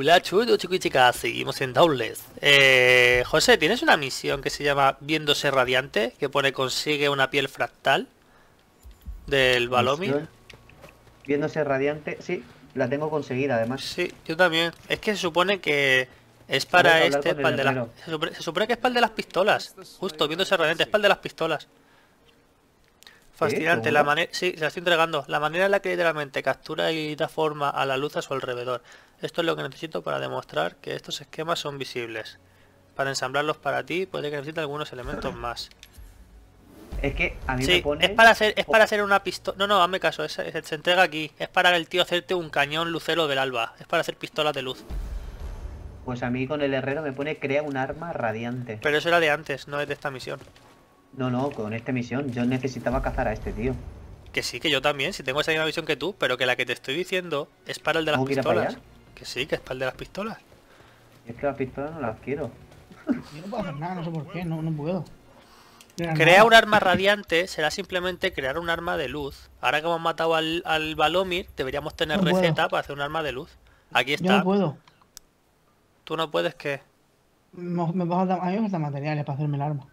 Hola, chulo, chicos y chicas, seguimos en Downless. José, ¿tienes una misión que se llama Viéndose Radiante? Que pone consigue una piel fractal del Valomir. Misión viéndose radiante. Sí, la tengo conseguida además. Sí, yo también. Es que se supone que es Puedes para hablar este, con el para el de las... herrero. Se supone que es para el de las pistolas. Justo, Viéndose Radiante, es para el de las pistolas. ¿Sí? Fascinante, la ¿Seguro? manera... Sí, se la estoy entregando. La manera en la que literalmente captura y da forma a la luz a su alrededor. Esto es lo que necesito para demostrar que estos esquemas son visibles. Para ensamblarlos para ti, puede que necesite algunos elementos más. Es que a mí me Sí, pone... es para hacer una pistola... No, no, hazme caso, se entrega aquí. Es para el tío hacerte un cañón lucero del alba. Es para hacer pistolas de luz. Pues a mí con el herrero me pone crea un arma radiante. Pero eso era de antes, no es de esta misión. No, no, con esta misión. Yo necesitaba cazar a este tío. Que sí, que yo también, si tengo esa misma visión que tú, pero que la que te estoy diciendo es para el de las ¿Tengo que ir a para pistolas. allá? Que sí, que es para el de las pistolas. Es que las pistolas no las quiero. Yo no puedo hacer nada, no sé por qué, no puedo. Crear Crear un nada. arma radiante será simplemente crear un arma de luz. Ahora que hemos matado al Valomir, deberíamos tener No puedo. receta para hacer un arma de luz. Aquí Yo no está. puedo. Tú no puedes que... A mí me faltan materiales para hacerme el arma.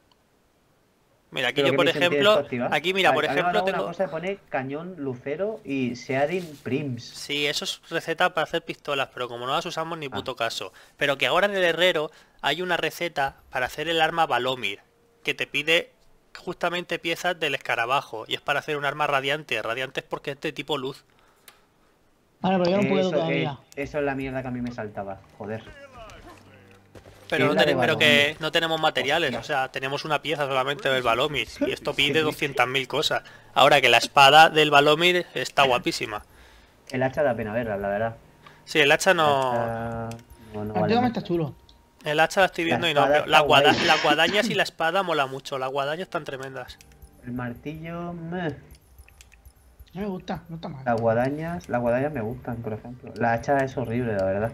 Mira, aquí ¿Pero yo qué por misión tienes tú ejemplo... activa? Aquí mira, por A mí me ha ejemplo dado una tengo... cosa que pone cañón lucero y Seadin Prims. Sí, eso es receta para hacer pistolas, pero como no las usamos ni Ah, puto caso. Pero que ahora en el herrero hay una receta para hacer el arma Valomir, que te pide justamente piezas del escarabajo, y es para hacer un arma radiante. Radiante es porque es de tipo luz. Vale, pero yo no puedo eso, todavía. eso es la mierda que a mí me saltaba. Joder. Pero Piedra de pero Valomir. que no tenemos materiales, Hostia. o sea, tenemos una pieza solamente del Valomir, y esto Es que pide 200.000 cosas. Ahora que la espada del Valomir está guapísima. el hacha da pena verla, la verdad. Sí, el hacha El no... hacha no vale Antiguamente está mucho. chulo. El hacha la estoy La viendo y no, espada pero está guay. las guadañas y la espada mola mucho, las guadañas están tremendas. El martillo, meh. No me gusta, no está mal. Las guadañas me gustan, por ejemplo. La hacha es horrible, la verdad.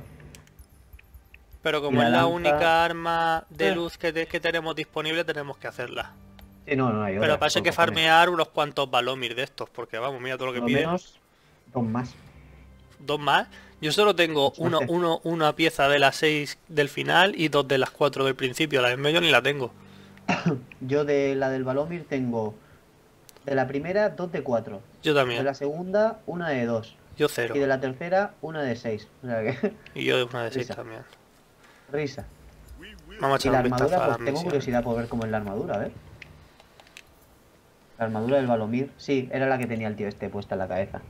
Pero Y como la es la lanza, única arma de eh. luz que tenemos disponible, tenemos que hacerla. Sí, no, no hay Pero otra, para eso hay por que cojones. farmear unos cuantos Valomir de estos, porque vamos, mira todo lo Por que lo pide. menos dos más. Dos más. Yo solo tengo Con suerte. una pieza de las 6 del final y dos de las 4 del principio. La del medio ni la tengo. Yo de la del Valomir tengo de la primera dos de 4. Yo De también. la segunda una de 2. Yo Y cero. de la tercera una de 6. O sea que Y yo una de 6 risa, también. risa. Vamos a Y echar la un vistazo armadura, a las pues tengo misiones. curiosidad por ver cómo es la armadura, a ver. La armadura del Valomir, sí, era la que tenía el tío este puesta en la cabeza.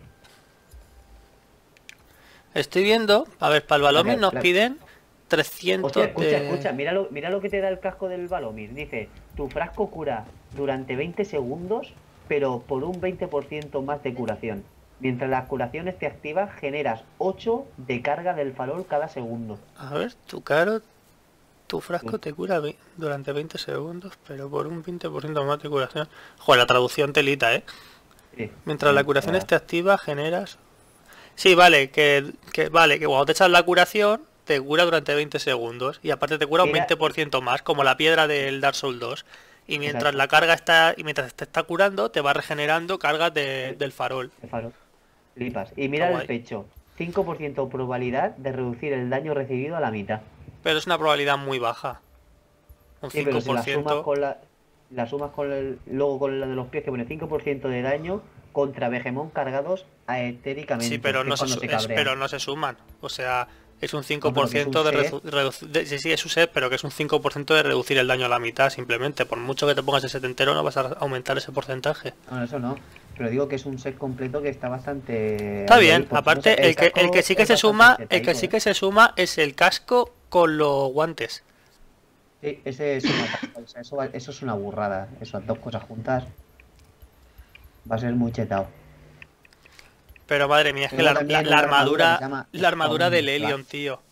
Estoy viendo, a ver, para el La Valomir que, nos la- piden Hostia, 300 escucha, de... escucha, mira lo que te da el casco del Valomir. Dice, tu frasco cura durante 20 segundos, pero por un 20% más de curación. Mientras las curaciones te activas, generas 8 de carga del farol cada segundo. A ver, tu frasco te cura durante 20 segundos, pero por un 20% más de curación. Joder, la traducción telita, ¿eh? Sí, Mientras la curación mientras... esté activa, generas... Sí, vale, vale, que cuando te echas la curación, te cura durante 20 segundos. Y aparte te cura un Era... 20% más, como la piedra del Dark Souls 2. Y mientras Exacto, la carga está... Y mientras te está curando, te va regenerando cargas del farol. el farol. Flipas. Y Está mira el guay. pecho. 5% probabilidad de reducir el daño recibido a la mitad. Pero es una probabilidad muy baja. Un Sí, pero si la sumas 5%. con la sumas con luego con la de los pies que pone 5% de daño contra Vegemón cargados Sí, aetéricamente, pero que es cuando se pero cabrean. no se suman. O sea, es un No, pero que es un 5% de, set. sí, sí, es un set, pero que es un 5% de reducir el daño a la mitad, simplemente. Por mucho que te pongas el set entero, no vas a aumentar ese porcentaje. No, eso no. Pero digo que es un set completo que está bastante Está ahí, bien, porque no sé, aparte, el que sí que es se bastante suma, el que chetadito, sí ¿eh? que se suma es el casco con los guantes. Sí, ese suma tanto, o sea, eso es una burrada. Esas dos cosas juntas va a ser muy chetado. Pero madre mía, es que Tengo también una armadura que se llama la armadura del Stone Helion, Blast. tío.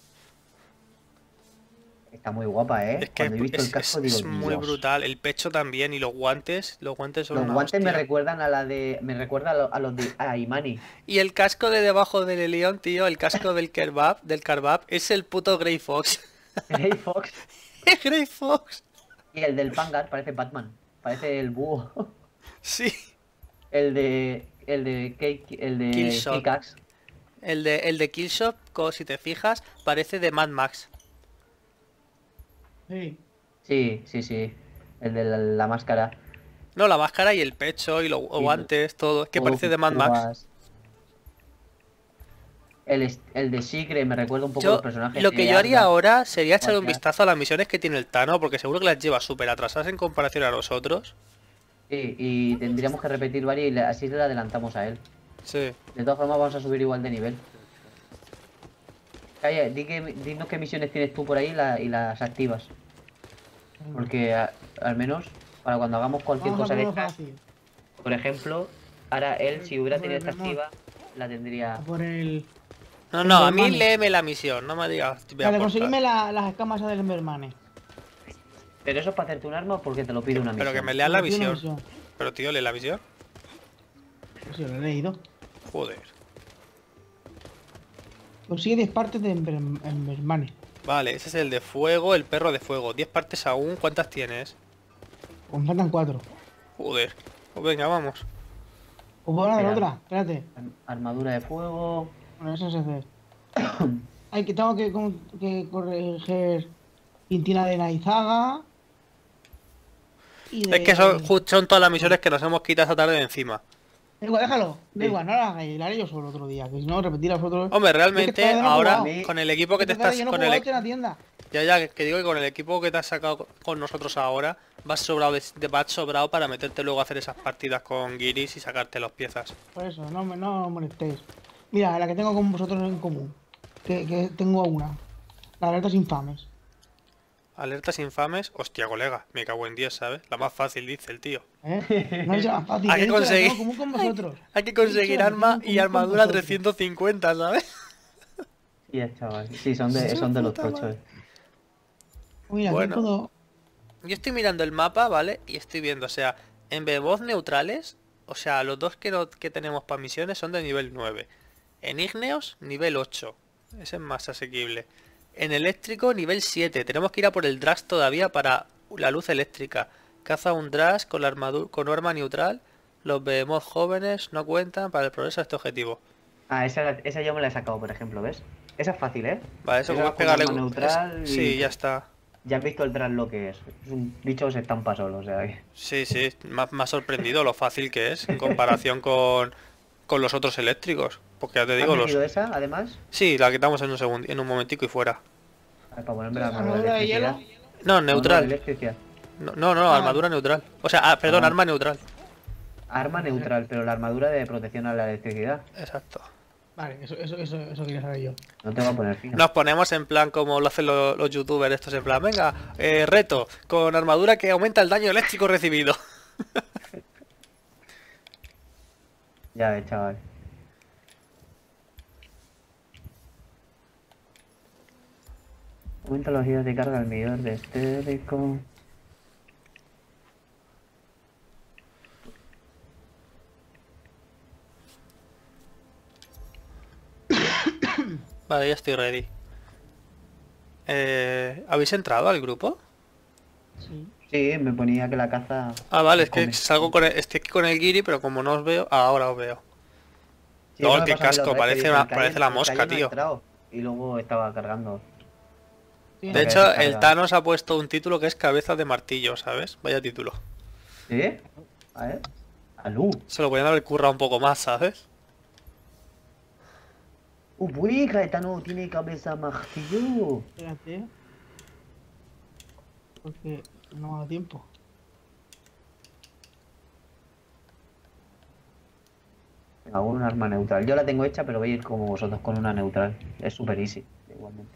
Está muy guapa, ¿eh? Es que Cuando he visto el casco digo, es muy Dios. brutal. El pecho también y los guantes son Los una guantes me hostia. recuerdan a la de. Me recuerda a los de Imani. Y el casco de debajo del Helion, tío, el casco del Karbab, es el puto Grey Fox. Grey Fox. Es Grey Fox. Y el del Vanguard parece Batman. Parece el búho. Sí. El de. El de Killshot. Kickaxe. El de Killshot, si te fijas, parece de Mad Max. Sí. Sí, sí, sí. El de la máscara. No, la máscara y el pecho y los Y guantes, todo. Es que todo parece de Mad Max. púas. El de Secret me recuerda un poco los Yo, personajes lo que de yo haría Arda. ahora sería echarle un Watcher. vistazo a las misiones que tiene el Tano, porque seguro que las lleva súper atrasadas en comparación a nosotros. Sí, y tendríamos que repetir varias y así le adelantamos a él. Sí. De todas formas vamos a subir igual de nivel. Calla, dinos qué misiones tienes tú por ahí y las activas. Porque al menos para cuando hagamos cualquier Vamos a cosa de ponerlo estas, fácil. por ejemplo, ahora él si hubiera A por tenido el esta Vermont. activa, la tendría... A por el... No, no, a mí Endermane. léeme la misión, no me digas. Voy a Vale, aportar. conseguime las escamas esas del Endermane. Pero eso es para hacerte un arma porque te lo pide una Pero que misión. me leas la Tiene una misión. Pero tío, lee la misión. Pues sí, lo he leído. Joder. Consigue 10 partes de Endermane. Vale, ese es el de fuego, el perro de fuego. 10 partes aún, ¿cuántas tienes? Pues me faltan 4. Joder. Pues venga, vamos. ¿O puedo dar Espera. otra? Espérate. Armadura de fuego... Bueno, eso se hace. Tengo que corregir Pintina de Naizaga. Y de... Es que son todas las misiones que nos hemos quitado esta tarde de encima. Da igual, déjalo. Da Sí. igual, no la hagáis. La haré yo solo otro día. Que si no, repetir a vosotros. Hombre, Es que realmente todavía no he ahora jugado. con el equipo que te Esta tarde estás... yo no Con juego el, en la tienda. ya, que digo que con el equipo que te has sacado con nosotros ahora, vas sobrado vas sobrado para meterte luego a hacer esas partidas con guiris y sacarte las piezas. Por eso, no os molestéis. Mira, la que tengo con vosotros en común. Que tengo una. Las alertas infames. Alertas infames, hostia colega, me cago en 10, ¿sabes? La más fácil, dice el tío. No es más fácil. Hay que he dicho, la conseguir- tengo en común con vosotros. Hay que He dicho, conseguir la arma tengo en y común con armadura vosotros. 350, ¿sabes? Sí, chaval. Sí, son de los Puta tochos. madre. Mira, Bueno. aquí puedo... Yo estoy mirando el mapa, ¿vale? Y estoy viendo, o sea, en Behemoth neutrales, o sea, los dos que tenemos para misiones son de nivel 9. En Igneos, nivel 8. Ese es más asequible. En eléctrico, nivel 7. Tenemos que ir a por el Drax todavía para la luz eléctrica. Caza un Drax con la armadura, con arma neutral. Los Behemoth jóvenes no cuentan para el progreso de este objetivo. Ah, esa yo me la he sacado, por ejemplo, ¿ves? Esa es fácil, ¿eh? Vale, eso Esa como es es con pegarle... arma neutral y Sí, ya está. ya has visto el tras lo que es. Es un bicho que se estampa solo, o sea que... Sí, sí, me ha sorprendido lo fácil que es en comparación con los otros eléctricos. Porque ya te ¿Has digo, los... metido esa, además? Sí, la quitamos en un segundo, en un momentico y fuera. A ver, para ponerme la ¿Armadura de electricidad. hielo? No, No, de neutral. electricidad. No, Ah. armadura neutral. O sea, perdón, Ah. arma neutral. Arma neutral, pero la armadura de protección a la electricidad. Exacto. Vale, eso quería saber yo. No te va a poner fino. Nos ponemos en plan como lo hacen los youtubers estos, en plan, venga, reto, con armadura que aumenta el daño eléctrico recibido. Ya ves, chaval. Aumenta los giros de carga al medidor de estérico. Vale, ya estoy ready. ¿Habéis entrado al grupo? Sí. Sí, me ponía que la caza... Ah, vale, es come. que salgo estoy aquí con el guiri, pero como no os veo, ahora os veo. Sí, Luego eso el me pasó a mí la casco, otra vez, que parece dije, el parece la Cayenne- el mosca, Cayenne no ha tío. entrado, y luego estaba cargando. Sí, De Para que hecho, descarga. el Thanos ha puesto un título que es cabeza de martillo, ¿sabes? Vaya título. ¿Sí? A ver. Alú. Se lo podían haber currado un poco más, ¿sabes? Uy, Gaetano tiene cabeza martillo. espérate. Porque no me ha dado tiempo. Hago un arma neutral. Yo la tengo hecha, pero voy a ir como vosotros con una neutral. Es super easy, igualmente.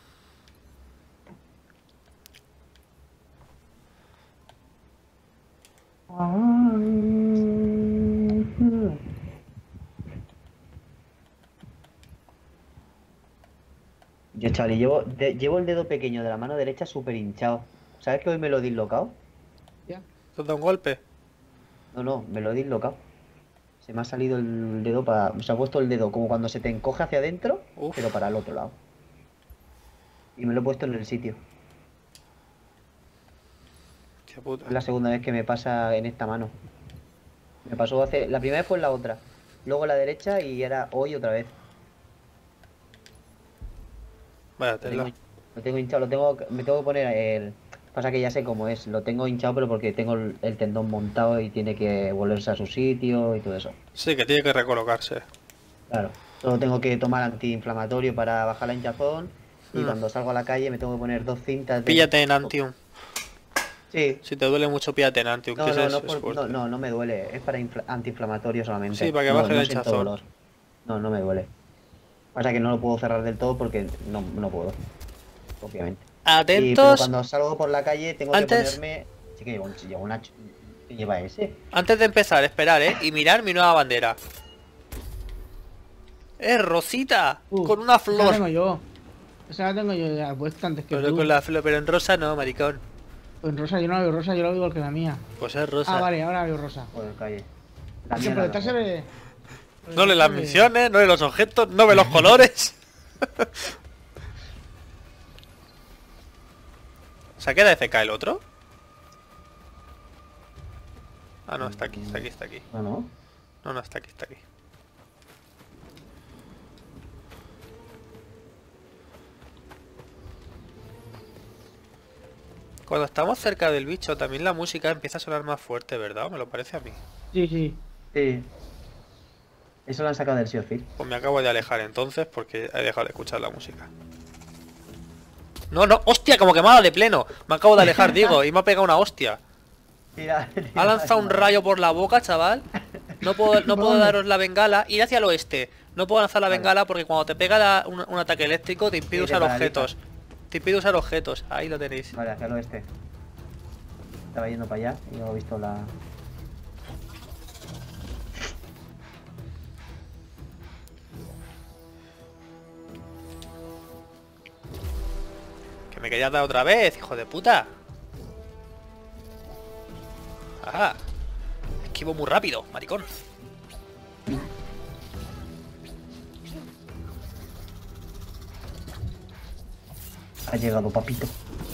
Yo, chaval, llevo el dedo pequeño de la mano derecha súper hinchado. ¿Sabes que hoy me lo he dislocado? Ya. ¿Te da un golpe? No, me lo he dislocado. Se me ha salido el dedo para... Se ha puesto el dedo como cuando se te encoge hacia adentro, Uf. pero para el otro lado. Y me lo he puesto en el sitio. Qué puta. Es la segunda vez que me pasa en esta mano. Me pasó hace... La primera vez fue en la otra. Luego la derecha y era hoy otra vez. Vaya Lo tela. tengo hinchado, me tengo que poner el... Pasa que ya sé cómo es, lo tengo hinchado pero porque tengo el tendón montado y tiene que volverse a su sitio y todo eso. Sí, que tiene que recolocarse. Claro. Solo tengo que tomar antiinflamatorio para bajar la hinchazón y Hmm. cuando salgo a la calle me tengo que poner 2 cintas de... Píllate en Antium. Sí. Si te duele mucho, píllate en Antium, que No, no, ese no, es no, fuerte. no, no me duele, es para antiinflamatorio Sí, solamente. para que No, baje la no siento hinchazón. dolor. No, no me duele. Pasa que no lo puedo cerrar del todo porque no puedo, obviamente. Pero Atentos. cuando salgo por la calle tengo que Antes, ponerme... Sí que lleva una... ¿Qué lleva ese? antes de empezar, esperar, y mirar mi nueva bandera. Es rosita, con una Esa la flor. tengo yo. Esa la tengo yo ya puesta antes que Pero tú. con la flor, pero en rosa no, maricón. Pues en rosa yo no la veo rosa, yo la veo igual que la mía. Pues es Ah, rosa. vale, ahora la veo rosa. Por la calle. La Es mía que es por la detrás se mejor. ve... por No le detrás las se ve- misiones, no le los objetos, no ve los colores. ¿Se queda FK el otro? Ah, no, está aquí, está aquí, está aquí. No, no. No, no, está aquí, está aquí. Cuando estamos cerca del bicho, también la música empieza a sonar más fuerte, ¿verdad? Me lo parece a mí. Sí, sí. Sí. Eso lo han sacado del Sea of Thieves. Pues me acabo de alejar entonces porque he dejado de escuchar la música. No, no, hostia, como quemada de pleno. Me acabo de alejar, digo, y me ha pegado una hostia. Tira, Ha lanzado un rayo por la boca, chaval. No puedo ¿Dónde? daros la bengala. Ir hacia el oeste. No puedo lanzar la Vale. bengala porque cuando te pega un ataque eléctrico te impide Sí, te usar paraliza. objetos. Te impide usar objetos. Ahí lo tenéis. Vale, hacia el oeste. Estaba yendo para allá y no he visto la... Que me querías dar otra vez, hijo de puta. Ajá. Esquivo muy rápido, maricón. Ha llegado, papito.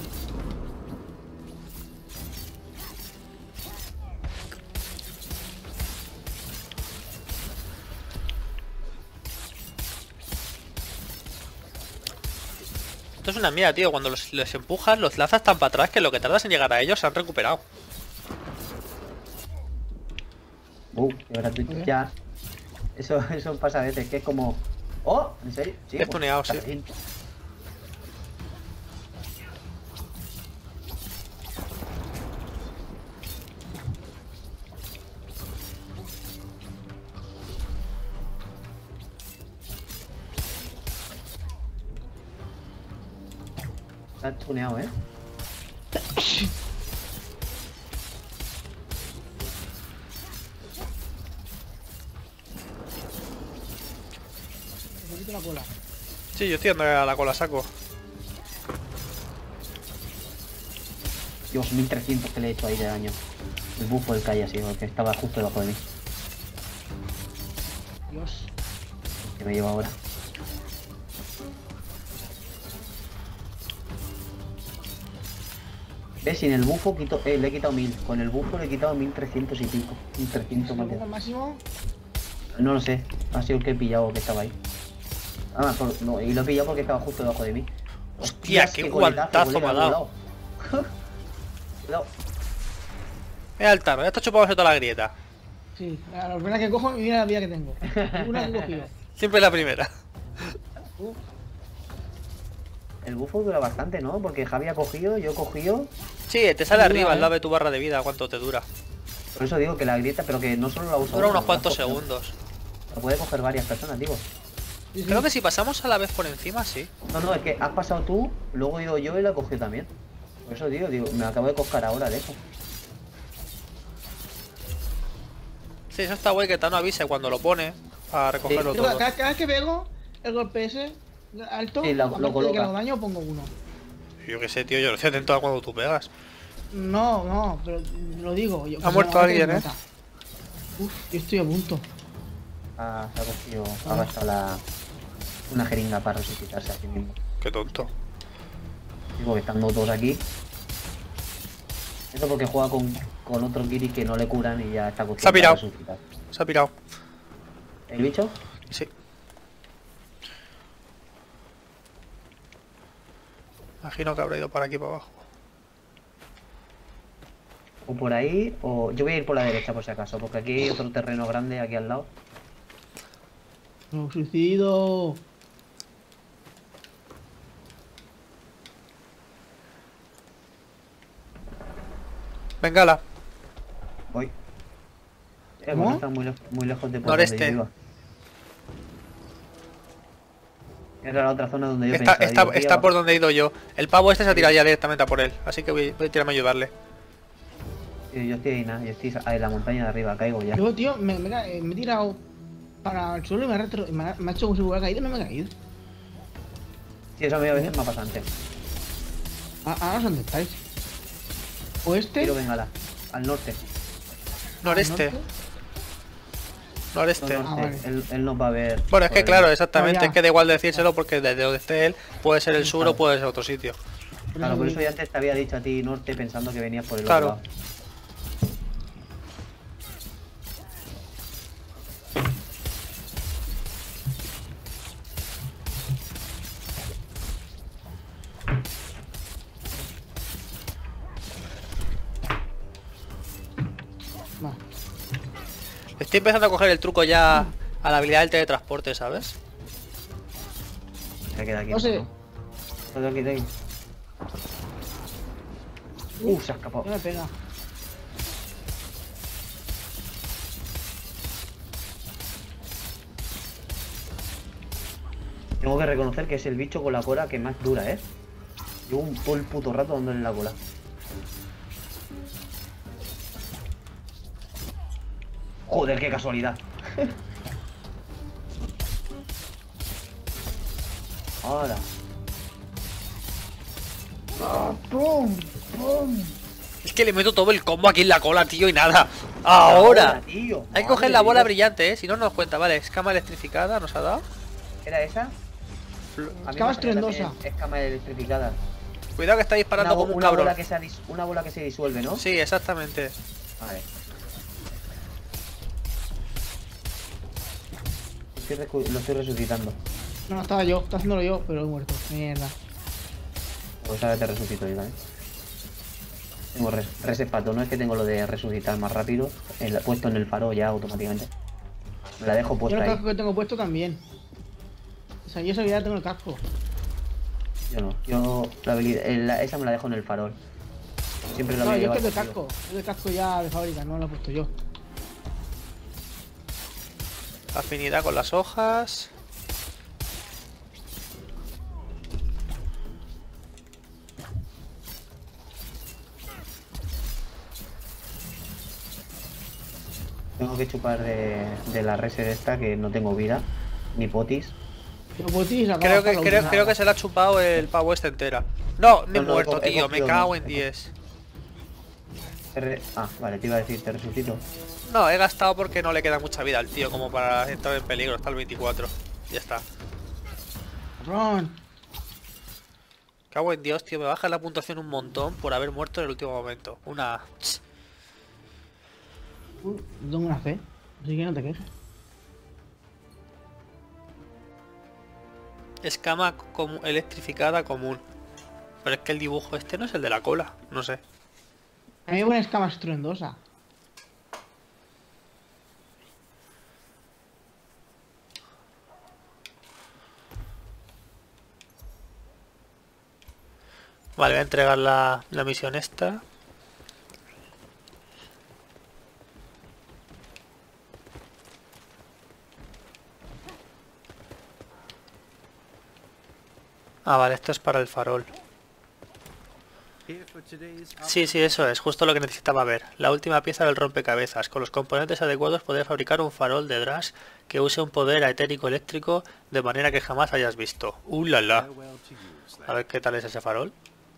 Esto es una mierda, tío. Cuando les empujas, los lanzas tan para atrás que lo que tardas en llegar a ellos se han recuperado. Qué gratuito. ¿Qué? Ya. Eso pasa a veces, que es como... ¡Oh! ¿En serio? Sí. He stuneado, sí. bien. Está tuneado, ¿eh? Me quito la cola. Sí, yo estoy andando a la cola saco. Dios, 1300 que le he hecho ahí de daño. El bufo del calle así, porque estaba justo debajo de mí. Dios. Que me lleva ahora. ¿Ves? Sin el bufo le he quitado 1000. Con el bufo le he quitado 1300 y pico. 1300 más. ¿El bufo máximo? No lo sé. Ha sido el que he pillado que estaba ahí. Ah, no, y lo he pillado porque estaba justo debajo de mí. Hostia, Hostias, qué goletazo, guantazo me ha colega, dado. Cuidado. Mira el tarro, ya está chupado toda la grieta. Sí. La primera que cojo y mira la vida que tengo. Una que he cogido. Siempre la primera. El bufo dura bastante, ¿no? Porque Javi ha cogido, yo he cogido. Sí, te sale Dura, arriba al ¿eh? lado de tu barra de vida cuánto te dura. Por eso digo que la grieta, pero que no solo la usa Dura uno, unos cuantos la puede- segundos. La puede coger varias personas, digo. Sí, sí. Creo que si pasamos a la vez por encima, sí. No, es que has pasado tú, luego he ido yo y la he cogido también. Por eso digo, me acabo de coger ahora de eso. Sí, eso está guay que Tano avise cuando lo pone para recogerlo Sí. Pero todo. cada vez que pego el golpe ese alto, Sí, lo aparte de que coloca. hago daño, pongo uno. Yo qué sé, tío, yo lo estoy atento a cuando tú pegas. No, pero lo digo. Yo, Ha muerto ahora que alguien, me ¿eh? mata. Uf, yo estoy a punto. Se ha cogido, ha gastado una jeringa para resucitarse a sí mismo. Qué tonto. Digo que están todos aquí. Eso porque juega con otro Kiri que no le curan y ya está Se ha pirado. acostumbrado a resucitar. Se ha pirado. ¿El bicho? Sí. Imagino que habrá ido por aquí para abajo. O por ahí, o... Yo voy a ir por la derecha por si acaso, porque aquí hay otro terreno grande aquí al lado. No, suicido. Bengala. Voy. ¿Cómo? Bueno, está muy lejos de por Noreste. donde yo iba. Era la otra zona donde yo Está, pensaba. está, digo, está tío, por donde he ido yo. El pavo este se ha tirado ya directamente a por él. Así que voy a tirarme a ayudarle. yo estoy ahí, nada, yo estoy en la montaña de arriba, caigo ya. Yo, tío, me he tirado para el suelo y me ha hecho como si hubiera caído y no me he caído. Sí, eso a mí a veces me ha pasado antes. Ahora no sé dónde estáis. Oeste. Tiro bengala, al norte. Noreste. norte. Noreste. No, Ah, norte. vale. Él nos va a ver. Bueno, es por que el- claro, exactamente. No, ya. Es que da igual decírselo porque desde donde esté él puede ser el sur o puede ser otro sitio. Claro, por eso yo antes te había dicho a ti norte pensando que venías por el Claro. otro lado. Va. Estoy empezando a coger el truco ya a la habilidad del teletransporte, ¿sabes? Se queda aquí. No sé. ¿no? Todo aquí, de aquí. Se ha escapado. No me pega. Tengo que reconocer que es el bicho con la cola que más dura, ¿eh? Llevo todo el puto rato dándole en la cola. Joder, qué casualidad. Ahora. ¡Pum! ¡Pum! Es que le meto todo el combo aquí en la cola, tío, y nada. ¡Ahora! Tío. Hay que coger la bola brillante, si no nos cuenta. Vale, escama electrificada nos ha dado. ¿Era esa? A mí Escama me salía también estruendosa. Escama electrificada. Cuidado que está disparando como un una cabrón. bola que una bola que se disuelve, ¿no? Sí, exactamente. Vale. Lo estoy resucitando. No, estaba haciéndolo yo, pero he muerto. Mierda. Pues ahora te resucito yo, ¿vale? Tengo reset pato, no es que tengo lo de resucitar más rápido, puesto en el faro ya automáticamente. Me la dejo Yo puesta el ahí. casco que tengo puesto también. O sea, yo esa habilidad tengo el casco. Yo no, yo la habilidad, esa me la dejo en el farol. Siempre la No, voy a yo es que llevar es de conmigo. casco. Es de casco ya de fábrica, no lo he puesto yo. Afinidad con las hojas. Tengo que chupar de la reset esta que no tengo vida, ni potis. Yo botis, la Creo que se le ha chupado el pavo este entera. No, me he No, no, muerto, he tío. Me cogido cago dos. en 10. Vale, te iba a decir, te resucito. No, he gastado porque no le queda mucha vida al tío como para entrar en peligro. Está el 24. Ya está. Cabrón. Cago en Dios, tío. Me baja la puntuación un montón por haber muerto en el último momento. Una... Tengo una fe. Así que no te quejes. Escama electrificada común. Pero es que el dibujo este no es el de la cola. No sé. A mí me pone escama estruendosa. Vale, voy a entregar la misión esta. Ah, vale, esto es para el farol. Sí, sí, eso es, justo lo que necesitaba ver. La última pieza del rompecabezas. Con los componentes adecuados podrás fabricar un farol de Drash que use un poder etérico eléctrico de manera que jamás hayas visto. La la! A ver qué tal es ese farol.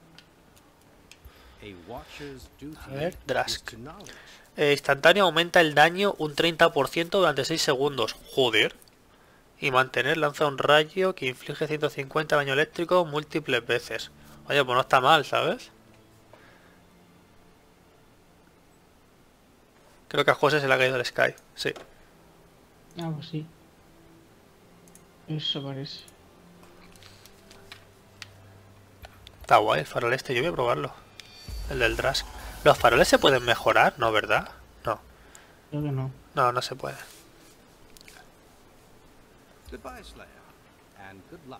A ver, Drask. Instantáneo aumenta el daño un 30% durante 6 segundos. Joder. Y mantener lanza un rayo que inflige 150 daño eléctrico múltiples veces. Oye, pues no está mal, ¿sabes? Creo que a José se le ha caído el Sky. Sí. Ah, pues sí. Eso parece. Está guay el farol este, yo voy a probarlo. El del Drask. ¿Los faroles se pueden mejorar? No, ¿verdad? No. Creo que no. No, no se puede. Goodbye, Slayer, and good luck.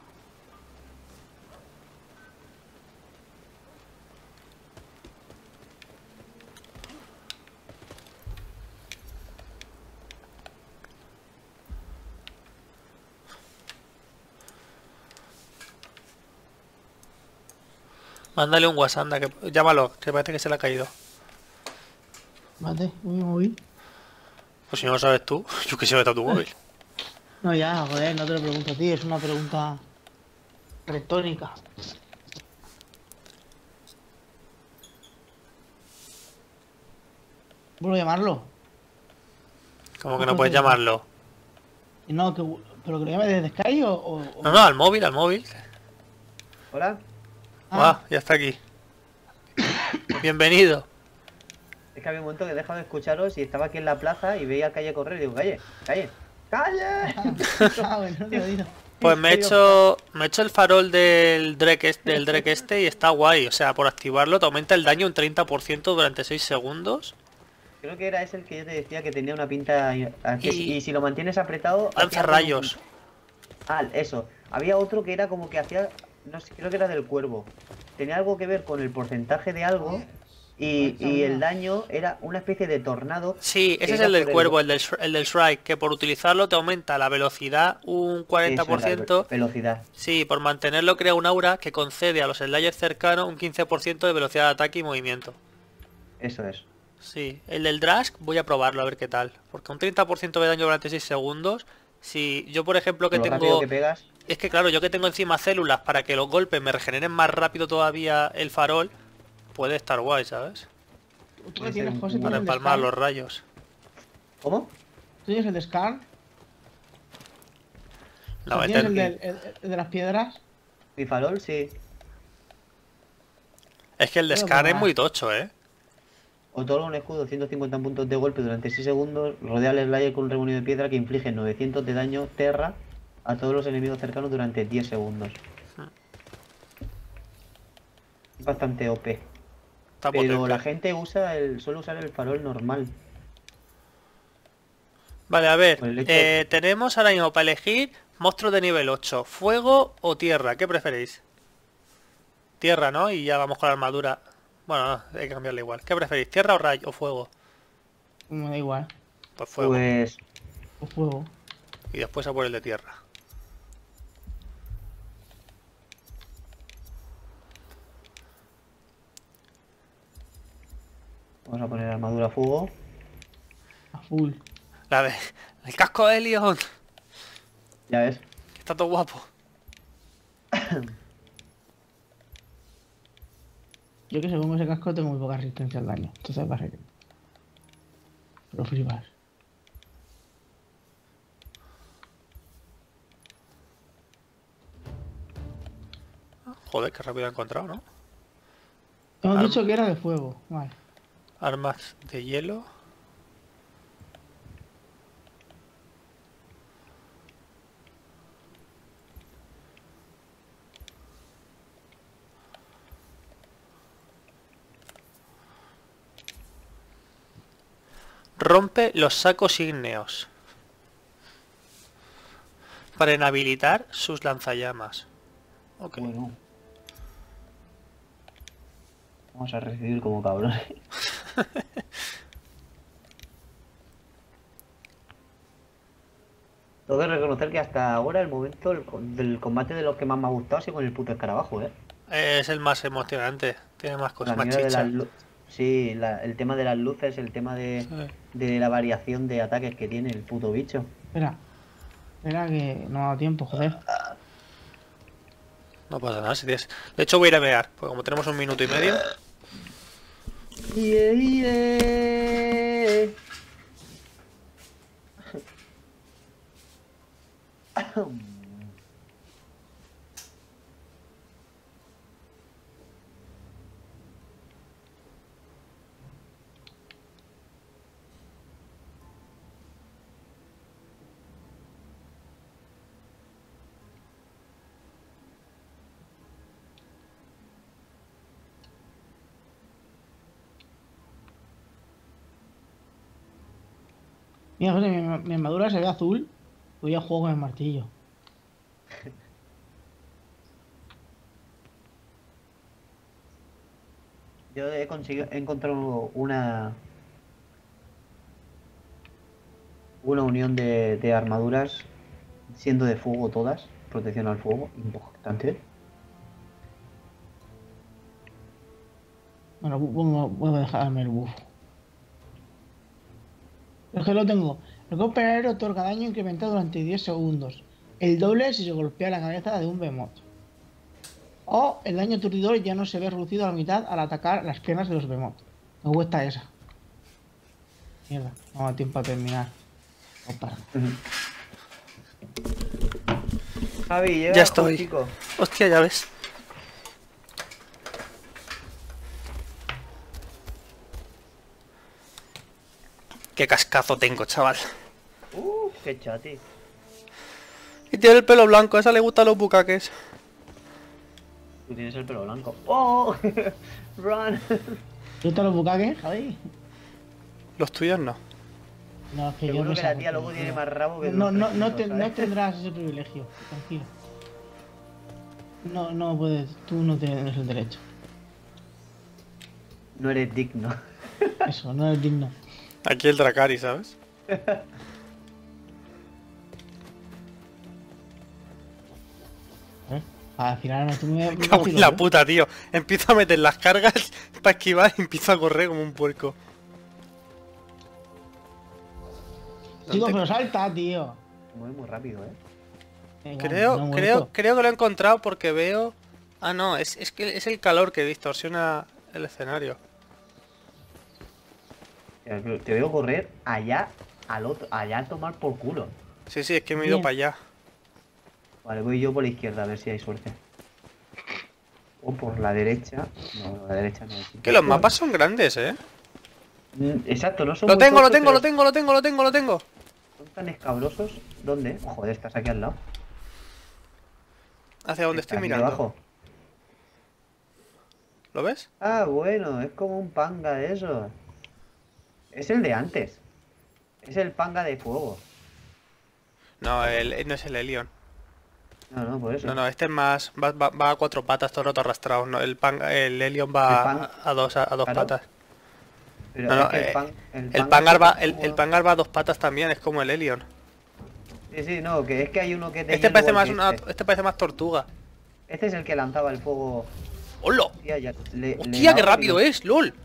Mándale un WhatsApp, anda, que... llámalo, que parece que se le ha caído. Mate, mi móvil. Pues si no lo sabes tú, yo que sé, vete a tu móvil. No, ya, joder, no te lo pregunto a ti, es una pregunta retórica. ¿Puedo llamarlo? Como que no puedes llamarlo. Y no, ¿pero que lo llame desde Sky No, no, al móvil, al móvil. Hola. Ah, ya está aquí. Bienvenido. Es que había un momento que he dejado de escucharos y estaba aquí en la plaza y veía a Calle correr y digo, Calle, Calle, ¡Calle! Ah, bueno, no te lo digo. Pues me he hecho el farol del Drek este y está guay. O sea, por activarlo te aumenta el daño un 30% durante 6 segundos. Creo que era ese el que yo te decía que tenía una pinta... Y- Y si lo mantienes apretado... Lanza hacía rayos. Ah, eso. Había otro que era como que hacía... No sé, creo que era del cuervo. Tenía algo que ver con el porcentaje de algo y el daño era una especie de tornado. Sí, que ese es iba el del por cuervo, el del Shrike, que por utilizarlo te aumenta la velocidad un Eso, 40%. la velocidad. Sí, por mantenerlo crea un aura que concede a los slayers cercanos un 15% de velocidad de ataque y movimiento. Eso es. Sí, el del Drask voy a probarlo a ver qué tal. Porque un 30% de daño durante 6 segundos. Si yo por ejemplo que Lo rápido tengo... que pegas... Es que claro, yo que tengo encima células para que los golpes me regeneren más rápido todavía el farol, puede estar guay, ¿sabes? ¿Tú Puede que tienes, ser José? un- Para ¿Tienes el de empalmar Scar? los rayos. ¿Cómo? ¿Tú tienes el de Scar? No, ¿Tienes este- el el de las piedras? Mi farol, sí. es que el de Voy a Scar es probar. muy tocho, ¿eh? Otorga un escudo 150 puntos de golpe durante 6 segundos. Rodea al Slayer con un reunido de piedra que inflige 900 de daño terra a todos los enemigos cercanos durante 10 segundos. Es bastante OP. Está Pero potente. la gente suele usar el farol normal. Vale, a ver, Por el hecho de- tenemos ahora mismo para elegir monstruos de nivel 8, fuego o tierra, ¿qué preferís? Tierra, ¿no? Y ya vamos con la armadura. Bueno, no, hay que cambiarle igual. ¿Qué preferís, tierra o rayo o fuego? Me da igual. Pues fuego. Pues O fuego. Y después a por el de tierra. vamos a poner armadura a fuego. A full. La de... El casco de Leon. Ya ves. Está todo guapo. Yo que según ese casco tengo muy poca resistencia al daño. Entonces va a ser que... Pero flipas. Joder, qué rápido he encontrado, ¿no? Hemos Arma. dicho que era de fuego. Vale. Armas de hielo. Rompe los sacos ígneos. Para inhabilitar sus lanzallamas. Ok. Bueno. Vamos a recibir como cabrones. Tengo que reconocer que hasta ahora el momento del combate de los que más me ha gustado ha sido con el puto escarabajo, ¿eh? Es el más emocionante. Tiene más cosas, La más mierda de chicha. las sí, el tema de las luces, el tema Sí. de la variación de ataques que tiene el puto bicho. Espera. Espera que no me ha dado tiempo, joder. No pasa nada, si tienes... De hecho voy a ir a mear, porque como tenemos un minuto y medio... Yeah, yeah. Mira, José, mi armadura se ve azul. Voy a juego con el martillo. Yo he encontrado una unión de armaduras siendo de fuego todas, protección al fuego, importante. Bueno, voy a dejarme el buff. Es que lo tengo. El golpe aéreo otorga daño incrementado durante 10 segundos. El doble si se golpea la cabeza de un behemoth. O el daño aturdidor ya no se ve reducido a la mitad al atacar las piernas de los behemoth. Me gusta esa. Mierda, no da tiempo a terminar. Opa. Javi, llega, Ya estoy. chico. Hostia, ya ves. Qué cascazo tengo, chaval. Qué chati. Y tiene el pelo blanco, a esa le gustan los bucaques. Tú tienes el pelo blanco. ¡Oh! ¡Run! ¿Te gustan los bucaques, Javi? Los tuyos no. No, es que yo Seguro no que sé la tía por qué, luego tiene tío. más rabo que No, los no, fresquitos, no ¿sabes? tendrás ese privilegio, tranquilo. No puedes, tú no tienes el derecho. No eres digno. Eso, no eres digno. Aquí el Dracari, ¿sabes? Al final no tú me Cago en la puta, tío. Empiezo a meter las cargas para esquivar y empiezo a correr como un puerco. Chico, pero salta, tío. Se mueve muy rápido, ¿eh? Venga, Creo no que muerto. lo he encontrado porque veo... Ah, no, es que es el calor que distorsiona el escenario. Te veo correr allá al otro, allá a tomar por culo. Sí, es que me he ido Bien. para allá. Vale, voy yo por la izquierda a ver si hay suerte. O por la derecha. No, la derecha no. Que los mapas son grandes, ¿eh? Exacto, no son Lo muy tengo, lo cortos, tengo, pero lo tengo, lo tengo, lo tengo, lo tengo. son tan escabrosos. ¿Dónde? Oh, joder, estás aquí al lado. ¿Hacia dónde Está estoy aquí mirando? debajo. ¿Lo ves? Ah, bueno, es como un panga de eso. Es el de antes. Es el panga de fuego. No, no es el Helion. No, por eso. No, este es más... Va a cuatro patas todo el rato arrastrado. No, el Helion va a dos claro. patas. Pero No, es que el panga Pangar va, es como- el Pangar va a dos patas también, es como el Helion. Sí, no, que es que hay uno que te Este hielo parece igual más que este parece más tortuga. Este es el que lanzaba el fuego. ¡Hola! Hostia, ¡Hostia, qué rápido es! ¡Lol!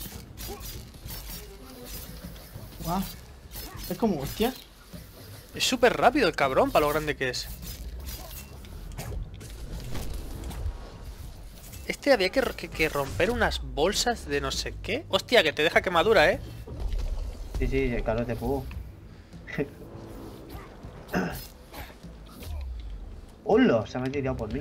Guau. Es como, hostias. Es súper rápido el cabrón para lo grande que es. Este había que romper unas bolsas de no sé qué. ¡Hostia, que te deja quemadura, eh! Sí, el calor de fuego. ¡Hola! Se me ha tirado por mí.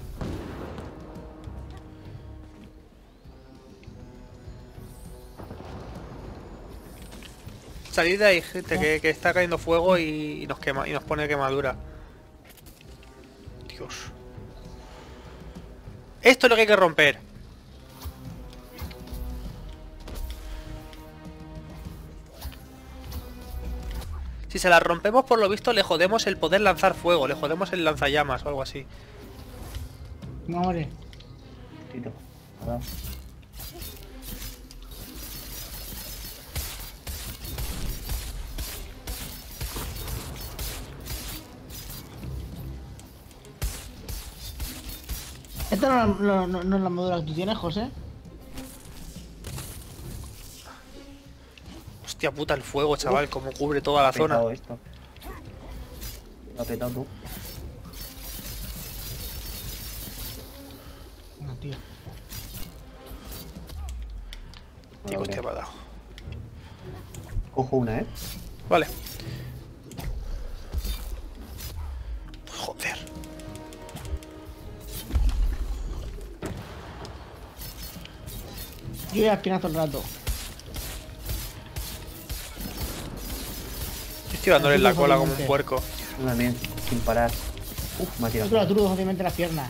Salid de ahí, gente, que está cayendo fuego y nos quema y nos pone quemadura. Dios. Esto es lo que hay que romper. Si se la rompemos, por lo visto, le jodemos el poder lanzar fuego, le jodemos el lanzallamas o algo así. No, hombre. Tito. Ahora. Esta no es la armadura que tú tienes, José. Hostia puta, el fuego, chaval, como cubre toda la Ha petado zona. esto. Lo ha petado tú. No, tío. Tío, hostia, me ha dado. Cojo una, ¿eh? Vale. Joder. Yo voy a espinar todo el rato. Yo estoy dándole en la cola como un puerco. Tú también, sin parar. Uf, me ha Yo tirado. te lo aturo fácilmente las piernas.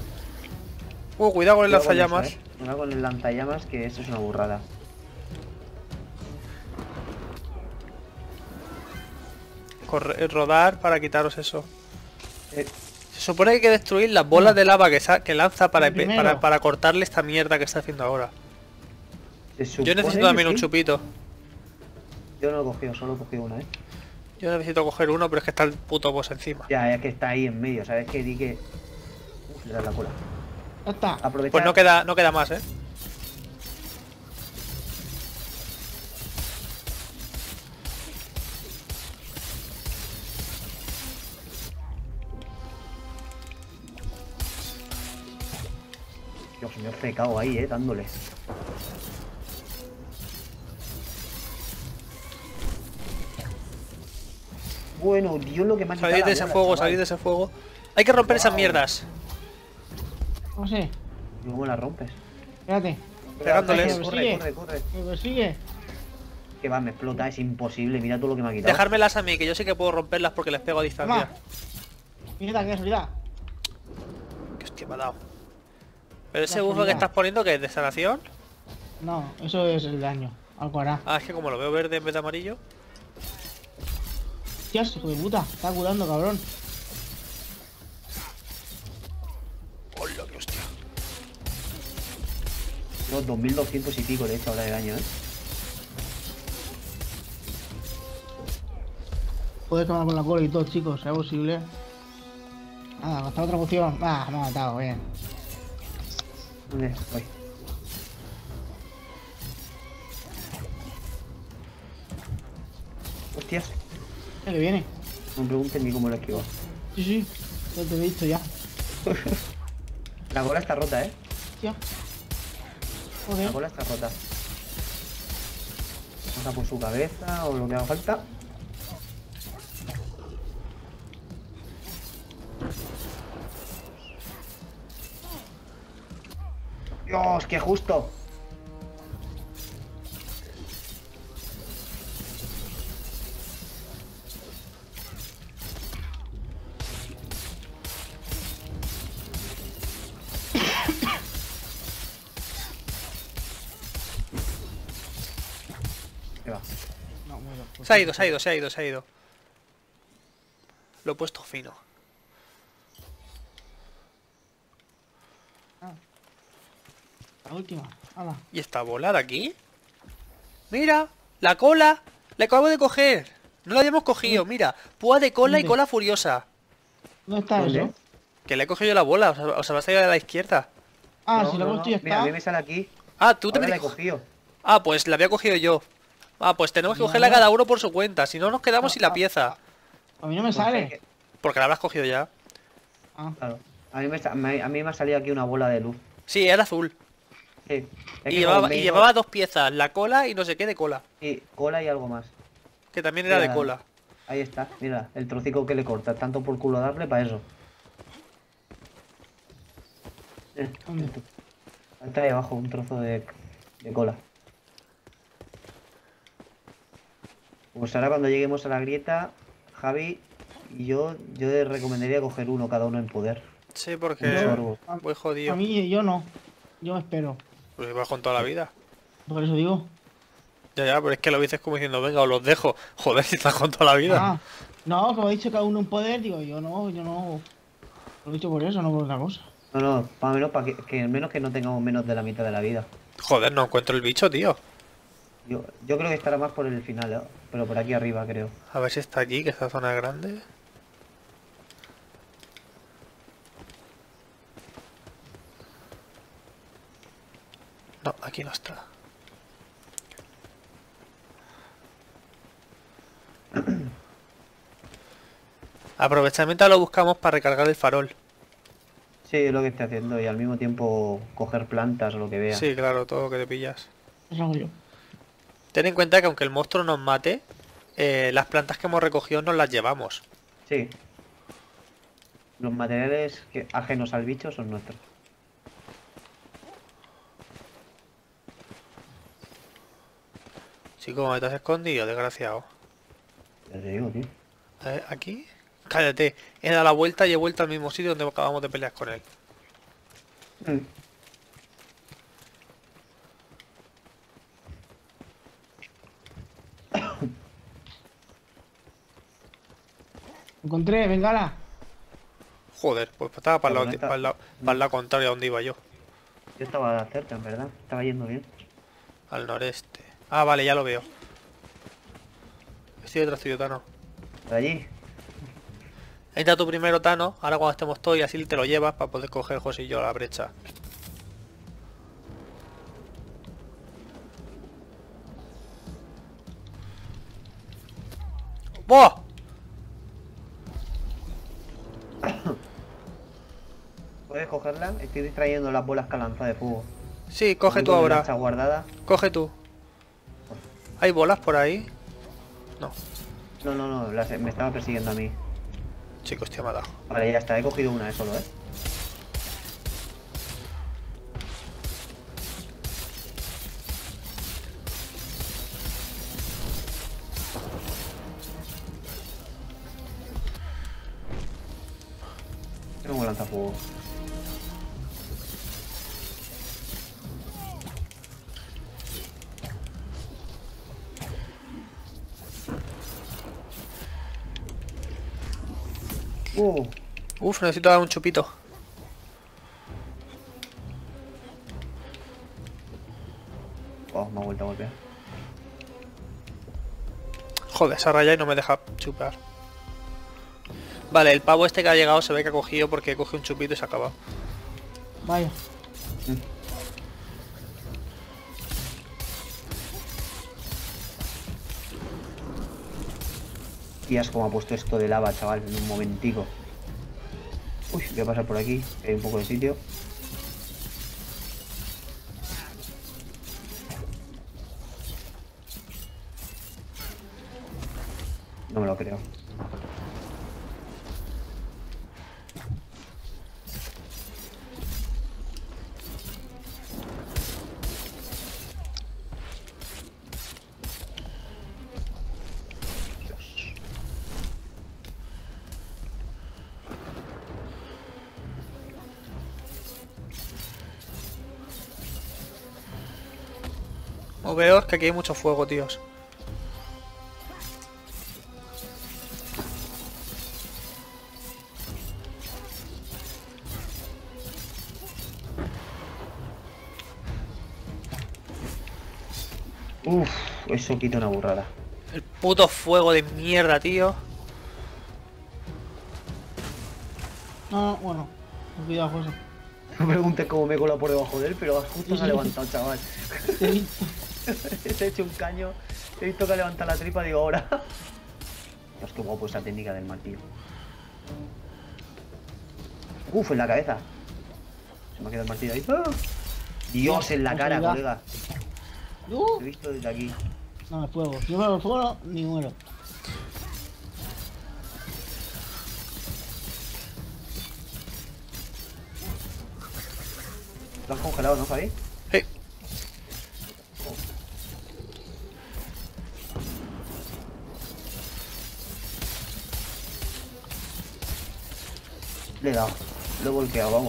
Cuidado con el Cuidado con lanzallamas. eso, ¿eh? Cuidado con el lanzallamas, que eso es una burrada. rodar para quitaros eso. Eh, Se supone que hay que destruir las bolas de lava que lanza para, El primero. para cortarle esta mierda que está haciendo ahora. se Yo supone necesito que también un sí. chupito. Yo no lo he cogido, solo he cogido una, Yo necesito coger uno, pero es que está el puto boss encima. Ya, es que está ahí en medio, ¿sabes? Que di que... le das la cola. Ya está. Aprovechar... Pues no queda más, ¿eh? Dios, me he frecado ahí, dándole. Bueno, Dios, lo que me ha quitado Salid la de ese bola, fuego, chaval. salid de ese fuego. Hay que romper esas Guau. mierdas. No sé. ¿Y cómo la rompes? Espérate. Pegándoles. Me Corre, persigue. corre, corre. Me persigue. Que va, me explota, es imposible. Mira todo lo que me ha quitado. Dejármelas a mí, que yo sí que puedo romperlas porque les pego a distancia. Toma. Mira qué casualidad. Que hostia me ha dado. Pero ese La bufo que oscuridad. estás poniendo, que es de sanación. No, eso es el daño. Algo hará. Ah, es que como lo veo verde en vez de amarillo. Hostias, hijo de puta. Está curando, cabrón. Hola, qué hostia. No, 2200 y pico le he hecho ahora de daño, Puedes tomar con la cola y todo, chicos. ¿Será posible? Nada, hasta otra poción. Ah, me ha matado, bien. ¿Dónde estoy? Hostias, ¿Qué que viene? no me pregunten ni cómo lo he esquivado. Sí, sí. Yo te he visto ya. La cola está rota, Hostia. La Joder. cola está rota. Vamos a por su cabeza o lo que haga falta. Dios, qué justo. Ahí va. No, bueno, pues Se ha ido, se ha ido, se ha ido, se ha ido. Lo he puesto fino. la última. Hala. ¿Y esta bola de aquí? ¡Mira! ¡La cola! ¡La acabo de coger! No la habíamos cogido, mira. Púa de cola y ¿Dónde? cola furiosa. ¿Dónde está ¿Dónde? eso? Que le he cogido yo la bola, os habéis salido de la izquierda. Ah, No, si lo no, he puesto ya no. Mira, a está. mí me sale aquí. Ah, tú te Ahora la he metes. cogido. Ah, pues la había cogido yo. Ah, pues tenemos que No. cogerla cada uno por su cuenta. Si no, nos quedamos Ah, sin la ah, pieza. A mí no me Pues sale. es que- Porque la habrás cogido ya. Ah, Claro. A mí me ha salido aquí una bola de luz. Sí, era azul. Sí. Es Y que llevaba, como me y he llevaba dos piezas, la cola y no sé qué de cola. Sí, cola y algo más. Que también era de Mira, cola. Ahí está, mira, el trocico que le corta. Tanto por culo darle para eso. ¿dónde? Esto. Está ahí abajo, un trozo de cola. Pues ahora cuando lleguemos a la grieta, Javi y yo te recomendaría coger uno cada uno en poder. Sí, Un porque sorbo. voy jodido. A mí yo no. Yo me espero. Pues iba con toda la vida. Por eso digo. Ya, pero es que lo dices como diciendo, venga, os los dejo. Joder, si estás con toda la vida. Ah, no, como he dicho cada uno en poder, digo yo no, yo no. Lo he dicho por eso, no por otra cosa. No, para menos para que al menos que no tengamos menos de la mitad de la vida. Joder, no encuentro el bicho, tío. Yo creo que estará más por el final, pero por aquí arriba creo. A ver si está aquí, que esta zona es grande. No, aquí no está. Aprovechamiento lo buscamos para recargar el farol. Sí, es lo que estoy haciendo y al mismo tiempo coger plantas o lo que vea. Sí, claro, todo lo que te pillas. Eso hago yo. Ten en cuenta que aunque el monstruo nos mate, las plantas que hemos recogido nos las llevamos. Sí. Los materiales ajenos al bicho son nuestros. Sí, como te has escondido, desgraciado. Ya te digo, tío. A ver, aquí. Cállate, he dado la vuelta y he vuelto al mismo sitio donde acabamos de pelear con él. Mm. Encontré, bengala. Joder, pues estaba para Pero el no está- para el lado contrario a donde iba yo. Yo estaba cerca, en verdad. Estaba yendo bien. Al noreste. Ah, vale, ya lo veo. Estoy detrás tuyo, Tano. Por allí. Entra tú primero, Tano. Ahora cuando estemos todos y así te lo llevas para poder coger José y yo la brecha. ¡Buah! ¿Puedes cogerla? Estoy distrayendo las bolas que lanza de fuego. Sí, coge tú Tengo una ahora. lanza guardada. Coge tú. ¿Hay bolas por ahí? No. No, me estaba persiguiendo a mí. Chico, hostia, me ha dado. Vale, ya está, he cogido una solo, ¿eh? Tengo un lanzafuego. Uf, necesito dar un chupito. Oh, me ha vuelto a golpear. Joder, esa raya y no me deja chupar. Vale, el pavo este que ha llegado se ve que ha cogido porque coge un chupito y se ha acabado. Vaya. Tías, como ha puesto esto de lava, chaval, en un momentico. Uy, voy a pasar por aquí, que hay un poco de sitio. No me lo creo. Moveos que aquí hay mucho fuego, tíos. Uf, eso quita una burrada. El puto fuego de mierda, tío. No, bueno. Cuidado, José. No preguntes cómo me he colado por debajo de él, pero justo se ha levantado, chaval. Te he visto. Te he hecho un caño. He visto que ha levantado la tripa, digo, ahora. Dios, qué guapo esa técnica del martillo. Uf, en la cabeza. Se me ha quedado el martillo ahí. ¡Ah! Dios, en la cara, colega. Lo he visto desde aquí. No me fuego. Yo me fuego ni muero. Lo has congelado, ¿no, Javi? Sí. Le he dado. Lo he volteado, vamos.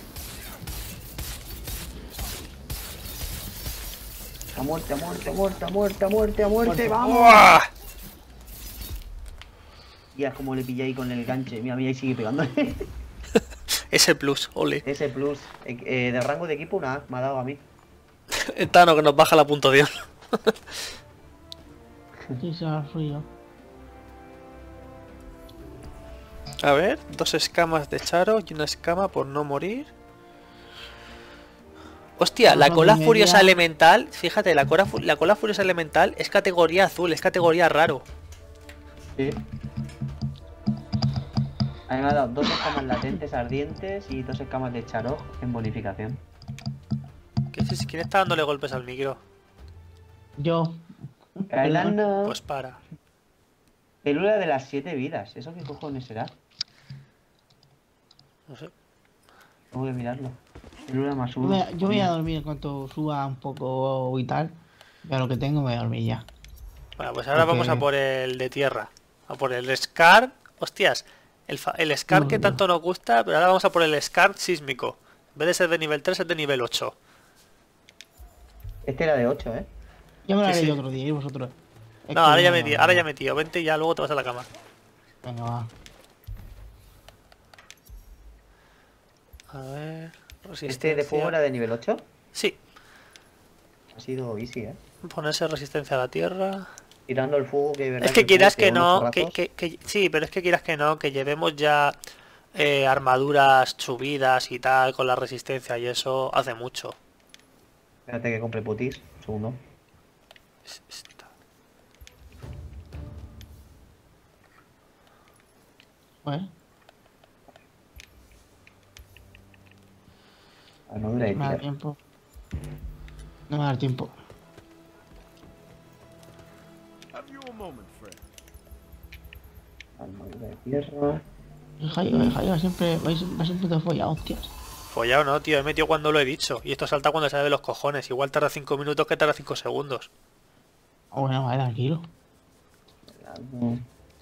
A muerte, a muerte, a muerte, a muerte, a muerte, a muerte, vamos. ¡Buah! Ya es como le pillé ahí con el ganche. Mira, ahí sigue pegándole. Ese plus, ole. Ese plus. De rango de equipo, una A me ha dado a mí. El Tano que nos baja la puntuación. Sí, se ha frío. A ver, 2 escamas de Charo y una escama por no morir. Hostia, la Ajá, cola media. furiosa elemental, fíjate, la cola furiosa elemental es categoría azul, es categoría raro. Sí. A mí me ha dado 2 escamas latentes ardientes y 2 escamas de charoj en bonificación. ¿Quién está dándole golpes al micro? Yo. Bailando. Pues para. Célula de las 7 vidas. ¿Eso qué cojones será? No sé. Tengo que mirarlo. Célula más Yo 1. yo voy a dormir en cuanto suba un poco y tal. Ya lo que tengo, me voy a dormir ya. Bueno, pues ahora Porque- vamos a por el de tierra. A por el Scar. Hostias, el Scar que tanto nos gusta, pero ahora vamos a por el Scar sísmico. En vez de ser de nivel 3 es de nivel 8. Este era de 8, ¿eh? Ya me lo Sí, haré sí. yo otro día, y vosotros. Es No, que ahora ya no- metí, ahora ya metí. Vente y ya luego te vas a la cama. Venga, va. A ver... ¿Este de fuego era de nivel 8? Sí, Ha sido easy, ¿eh? ponerse resistencia a la tierra... Tirando el fuego que... Es que quieras que el fuego no, pega unos porrazos. sí, pero es que quieras que no, que llevemos ya armaduras subidas y tal, con la resistencia y eso hace mucho. Espérate que compre putis. Un segundo. Esta. Pues, Armadura de no me da tierra. tiempo. No me da tiempo. Have you a moment, friend? Armadura de tierra. Jaiba, siempre vais siempre te folla, hostias. Follado no, tío, he metido cuando lo he dicho. Y esto salta cuando sale de los cojones. Igual tarda 5 minutos que tarda 5 segundos. Bueno, vale, tranquilo. Helado.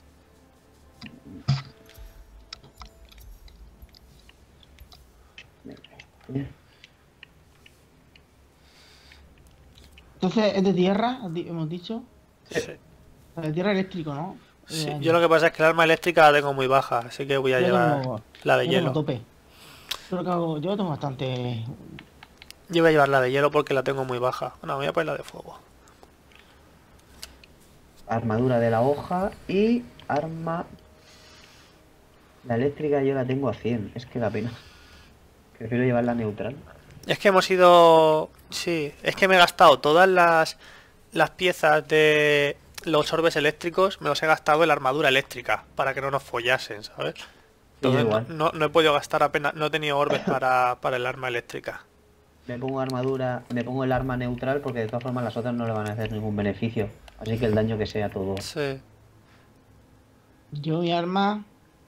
Entonces, ¿es de tierra? Hemos dicho. Sí. De tierra eléctrico, ¿no? Sí, yo lo que pasa es que el arma eléctrica la tengo muy baja, así que voy a llevar la de yo tengo hielo. tope. Yo tengo bastante. Yo voy a llevar la de hielo porque la tengo muy baja. Bueno, voy a poner la de fuego. Armadura de la hoja y arma... La eléctrica yo la tengo a 100, es que da pena. Prefiero llevarla neutral. Es que hemos ido... Sí, es que me he gastado todas las piezas de los orbes eléctricos, me los he gastado en la armadura eléctrica, para que no nos follasen, ¿sabes? Entonces igual. no he podido gastar apenas, no he tenido orbes para el arma eléctrica. Me pongo armadura, me pongo el arma neutral porque de todas formas las otras no le van a hacer ningún beneficio. Así que el daño que sea todo. Sí. Yo mi arma.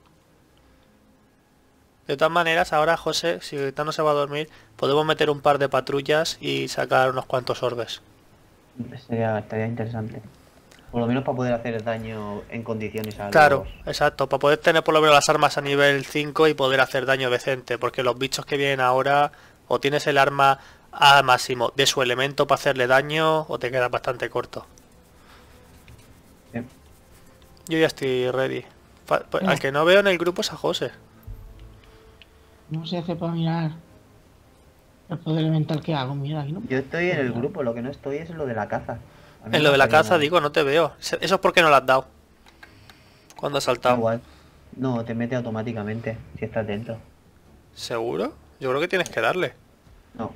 De todas maneras, ahora José, si ahorita no se va a dormir, podemos meter un par de patrullas y sacar unos cuantos orbes. Estaría interesante. Por lo menos para poder hacer daño en condiciones a Claro, los... exacto, para poder tener por lo menos las armas a nivel 5 y poder hacer daño decente, porque los bichos que vienen ahora, o tienes el arma a máximo de su elemento para hacerle daño, o te quedas bastante corto. Bien. Yo ya estoy ready. Al que no veo en el grupo es a José. No se hace para mirar el poder elemental que hago. Mira, aquí no. Yo estoy en el grupo, lo que no estoy es en lo de la caza. A mí En me lo de la gustaría caza, más. digo, no te veo. Eso es porque no lo has dado. Cuando has Da saltado. igual. No, te mete automáticamente si estás dentro. ¿Seguro? Yo creo que tienes que darle. No.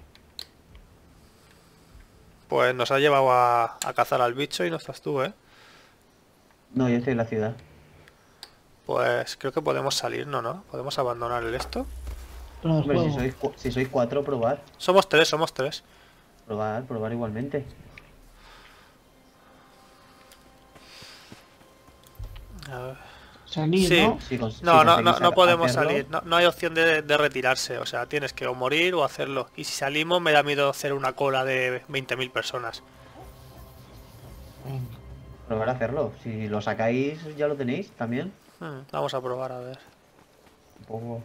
Pues nos ha llevado a cazar al bicho y no estás tú, ¿eh? No, yo estoy en la ciudad. Pues creo que podemos salirnos, ¿no? Podemos abandonar el esto. Pero el Hombre, juego. si sois 4, probar. Somos tres. Probar igualmente. A ver. Salir, Sí. ¿no? Si cons- No, si conseguís no podemos hacerlo, salir. No hay opción de retirarse. O sea, tienes que o morir o hacerlo. Y si salimos me da miedo hacer una cola de 20.000 personas. Venga. Probar a hacerlo. Si lo sacáis, ya lo tenéis también. Vamos a probar a ver. Un poco...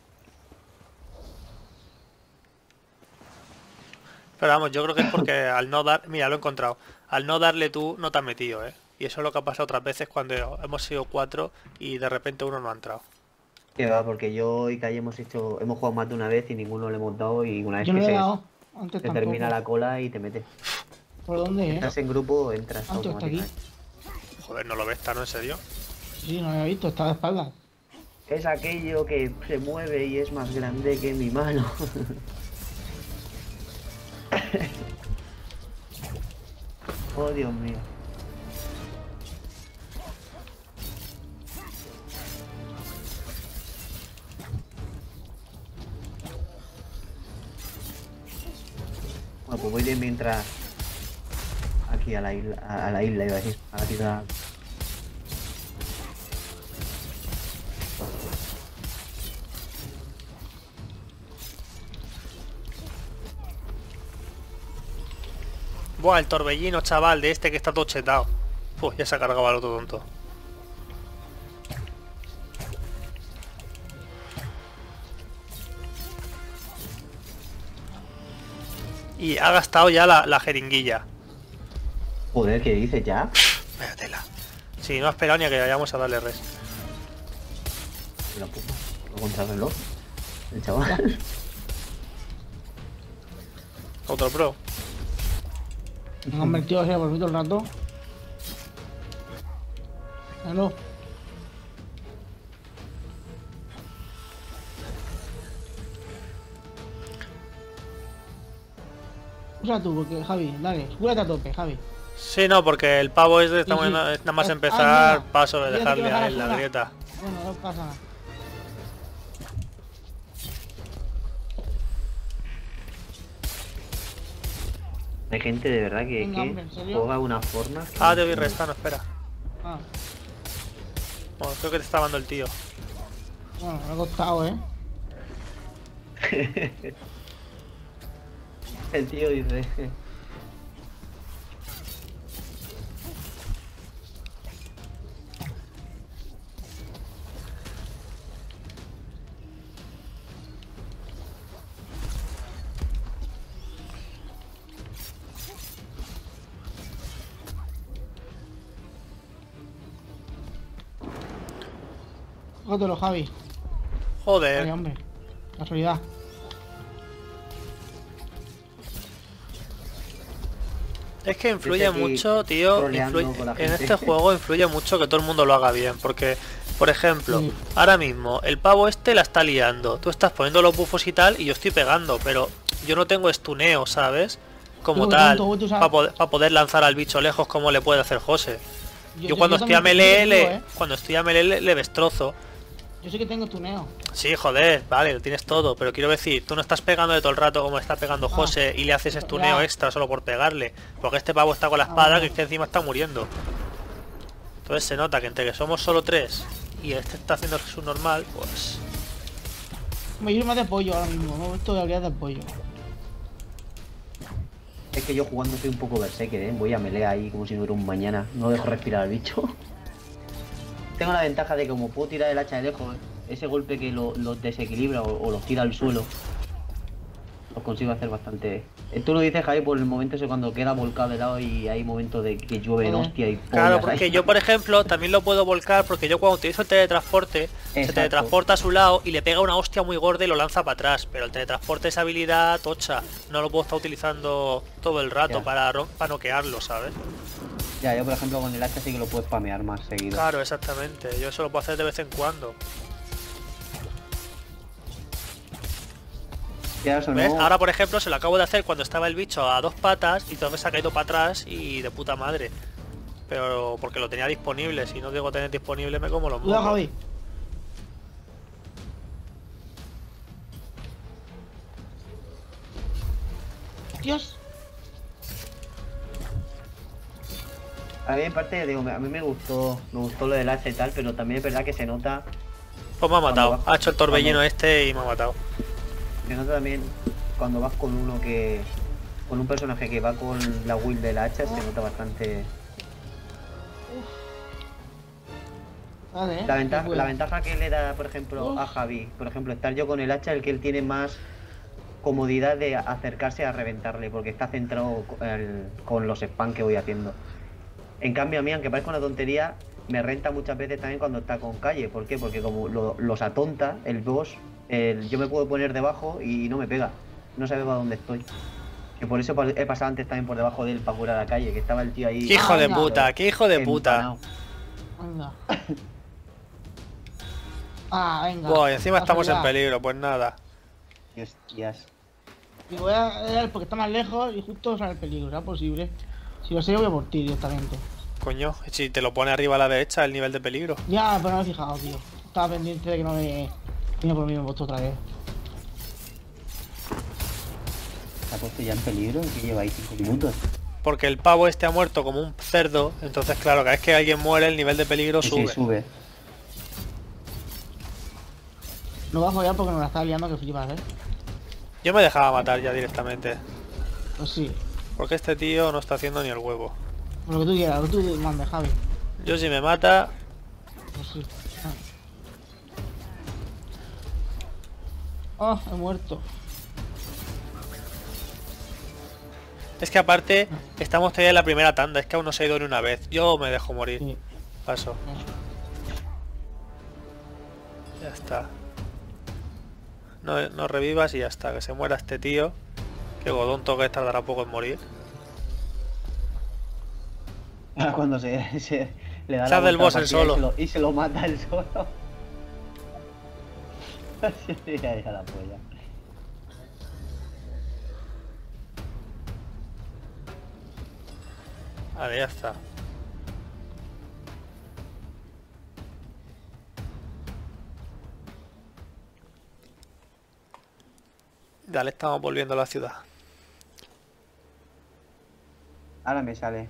Pero vamos, yo creo que es porque al no dar... Mira, lo he encontrado. Al no darle tú, no te has metido, ¿eh? Y eso es lo que ha pasado otras veces cuando hemos sido 4 y de repente uno no ha entrado. Que va, porque yo y Kai hemos jugado más de una vez y ninguno le hemos dado y una vez Yo no que le he se, dado. Antes se tampoco. termina la cola y te mete. ¿Por dónde, Estás en grupo, entras Antes está aquí. automáticamente. Joder, ¿no lo ves, Tano? ¿En serio? Sí, no lo había visto, está de espaldas. Es aquello que se mueve y es más grande que mi mano. Oh, Dios mío. Bueno, pues voy de mientras aquí a la isla iba a decir, a la ciudad. Buah, el torbellino, chaval, de este que está todo chetado. Uf, ya se ha cargado al otro tonto. Y ha gastado ya la jeringuilla. Joder, ¿qué dices ya? Vaya tela. Sí, no ha esperado ni a que vayamos a darle res. La puta, lo contrarreloj. el chaval. Otro pro. Me han convertido así por mí todo el rato. Hello. Usa tú, porque Javi, dale, cúrate a tope, Javi. Sí, no, porque el pavo este está Sí, sí. nada más Ah, empezar, mira. paso de Fíjate que dejarle me a deja él la fuera. grieta. Bueno, no pasa nada. Hay gente de verdad que, Venga, hombre, ¿en serio? juega de una forma. Que Ah, te voy restando, espera. Ah, Bueno, creo que te está dando el tío. bueno, me ha costado, El tío dice. cógetelo, Javi. Vale, Joder. hombre. Casualidad. Es que influye aquí mucho, tío. troleando con la En gente. este juego influye mucho que todo el mundo lo haga bien. Porque, por ejemplo, Sí. ahora mismo el pavo este la está liando. Tú estás poniendo los buffos y tal, y yo estoy pegando, pero yo no tengo estuneo, ¿sabes? Como Sí, porque tal, tú sabes- para poder lanzar al bicho lejos como le puede hacer José. Yo cuando estoy a también melee, tengo, cuando estoy a melee le destrozo. Yo sé que tengo tuneo. Sí, joder, vale, lo tienes todo, pero quiero decir, tú no estás pegando de todo el rato como está pegando Ah, José y le haces estuneo ya. extra solo por pegarle. Porque este pavo está con la Ah, espada vale. que es que encima está muriendo. Entonces se nota que entre que somos solo tres y este está haciendo su normal, pues... Me yo más de pollo ahora mismo, me he puesto de habilidad de pollo. Es que yo jugando soy un poco berserker, voy a melee ahí como si no hubiera un mañana. No dejo respirar al bicho. Tengo la ventaja de que como puedo tirar el hacha de lejos, ese golpe que los desequilibra o los tira al suelo, los consigo hacer bastante. Tú lo dices, Javi, por el momento ese cuando queda volcado de lado y hay momentos de que llueven Joder. hostia y Claro, pollas porque ahí. yo, por ejemplo, también lo puedo volcar porque yo cuando utilizo el teletransporte, se Exacto. teletransporta a su lado y le pega una hostia muy gorda y lo lanza para atrás. Pero el teletransporte es habilidad tocha, no lo puedo estar utilizando todo el rato Ya. para noquearlo, ¿sabes? Ya, yo por ejemplo con el hacha sí que lo puedes spamear más seguido. Claro, exactamente. Yo eso lo puedo hacer de vez en cuando. Ya eso ¿Ves? no. Ahora, por ejemplo, se lo acabo de hacer cuando estaba el bicho a dos patas y entonces se ha caído para atrás y de puta madre. Pero porque lo tenía disponible. Si no digo tener disponible, me como los Cuidado, mocos. Javi. Dios. A mí en parte digo, a mí me gustó lo del hacha y tal, pero también es verdad que se nota Pues me ha matado. Cuando va- Ha hecho el torbellino cuando- este y me ha matado. Se nota también cuando vas con uno que. Con un personaje que va con la build del hacha, se nota bastante. Vale, La ventaja que le da, por ejemplo, a Uf. Javi, por ejemplo, estar yo con el hacha, el que él tiene más comodidad de acercarse a reventarle, porque está centrado con los spam que voy haciendo. En cambio, a mí, aunque parezca una tontería, me renta muchas veces también cuando está con calle. ¿Por qué? Porque como los atonta, el boss, yo me puedo poner debajo y no me pega. No sabe para dónde estoy. Que por eso he pasado antes también por debajo de él para curar a calle, que estaba el tío ahí. ¡Qué hijo de venga. puta! ¡Qué hijo de puta! empanado. Venga. Ah, venga. Buah, y encima estamos en Casualidad. peligro, pues nada. Hostias. Y voy a dar porque está más lejos y justo sale el peligro, ¿será posible? Si lo sé, voy a por ti directamente. Coño, si te lo pone arriba a la derecha el nivel de peligro. Ya, pero no me he fijado, tío. Estaba pendiente de que no me... Vino por mí, me he puesto otra vez. ¿Se ha puesto ya en peligro? ¿Que lleva ahí 5 minutos? Porque el pavo este ha muerto como un cerdo. Entonces, claro, cada vez que alguien muere el nivel de peligro Sí, sube. sí, sube. No bajo ya porque me la estaba liando que flipas, ¿eh? Yo me dejaba matar ya directamente. Pues sí. Porque este tío no está haciendo ni el huevo. Lo que tú quieras, lo que tú mandes, Javi. Yo si me mata, Pues sí. Oh, he muerto. es que aparte estamos todavía en la primera tanda. Es que aún no se ha ido ni una vez. Yo me dejo morir. Sí. Paso. Eso. Ya está. No revivas y hasta que se muera este tío. Que Godón Toque tardará poco en morir. Ahora cuando se le da Se la hace el vuelta a boss la él partida solo. y se lo mata él solo. Ya la polla. Vale, ya está. Dale, estamos volviendo a la ciudad. Ahora me sale.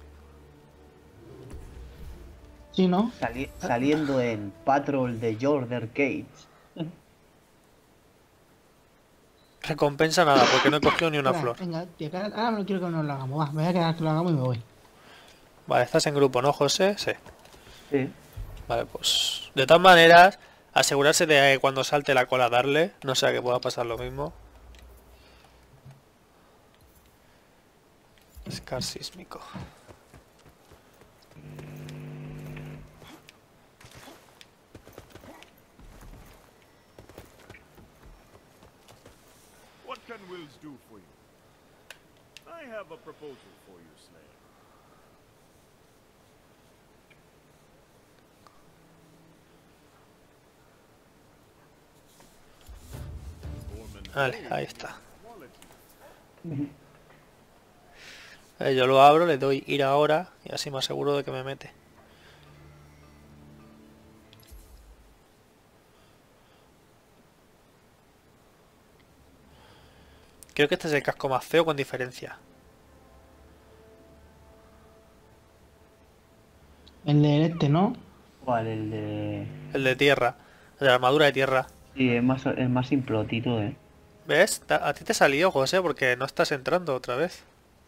Sí, ¿no? Saliendo en Patrol de Jordan Cates. Recompensa nada, porque no he cogido ni una Espera, flor. venga, tío, que ahora no quiero que nos lo hagamos. Va, me voy a quedar que lo hagamos y me voy. Vale, estás en grupo, ¿no, José? Sí. Sí. Vale, pues... De todas maneras, asegurarse de que cuando salte la cola darle. No sea que pueda pasar lo mismo. Scar sísmico. What can Wills do for you? I have a proposal for you, Slayer. Foreman Vale, ahí está. quality. Yo lo abro, le doy ir ahora y así me aseguro de que me mete. Creo que este es el casco más feo con diferencia. El de este, ¿no? ¿Cuál? El de... El de tierra. El de la armadura de tierra. Sí, es más simplotito, ¿Ves? A ti te salió, José, porque no estás entrando otra vez.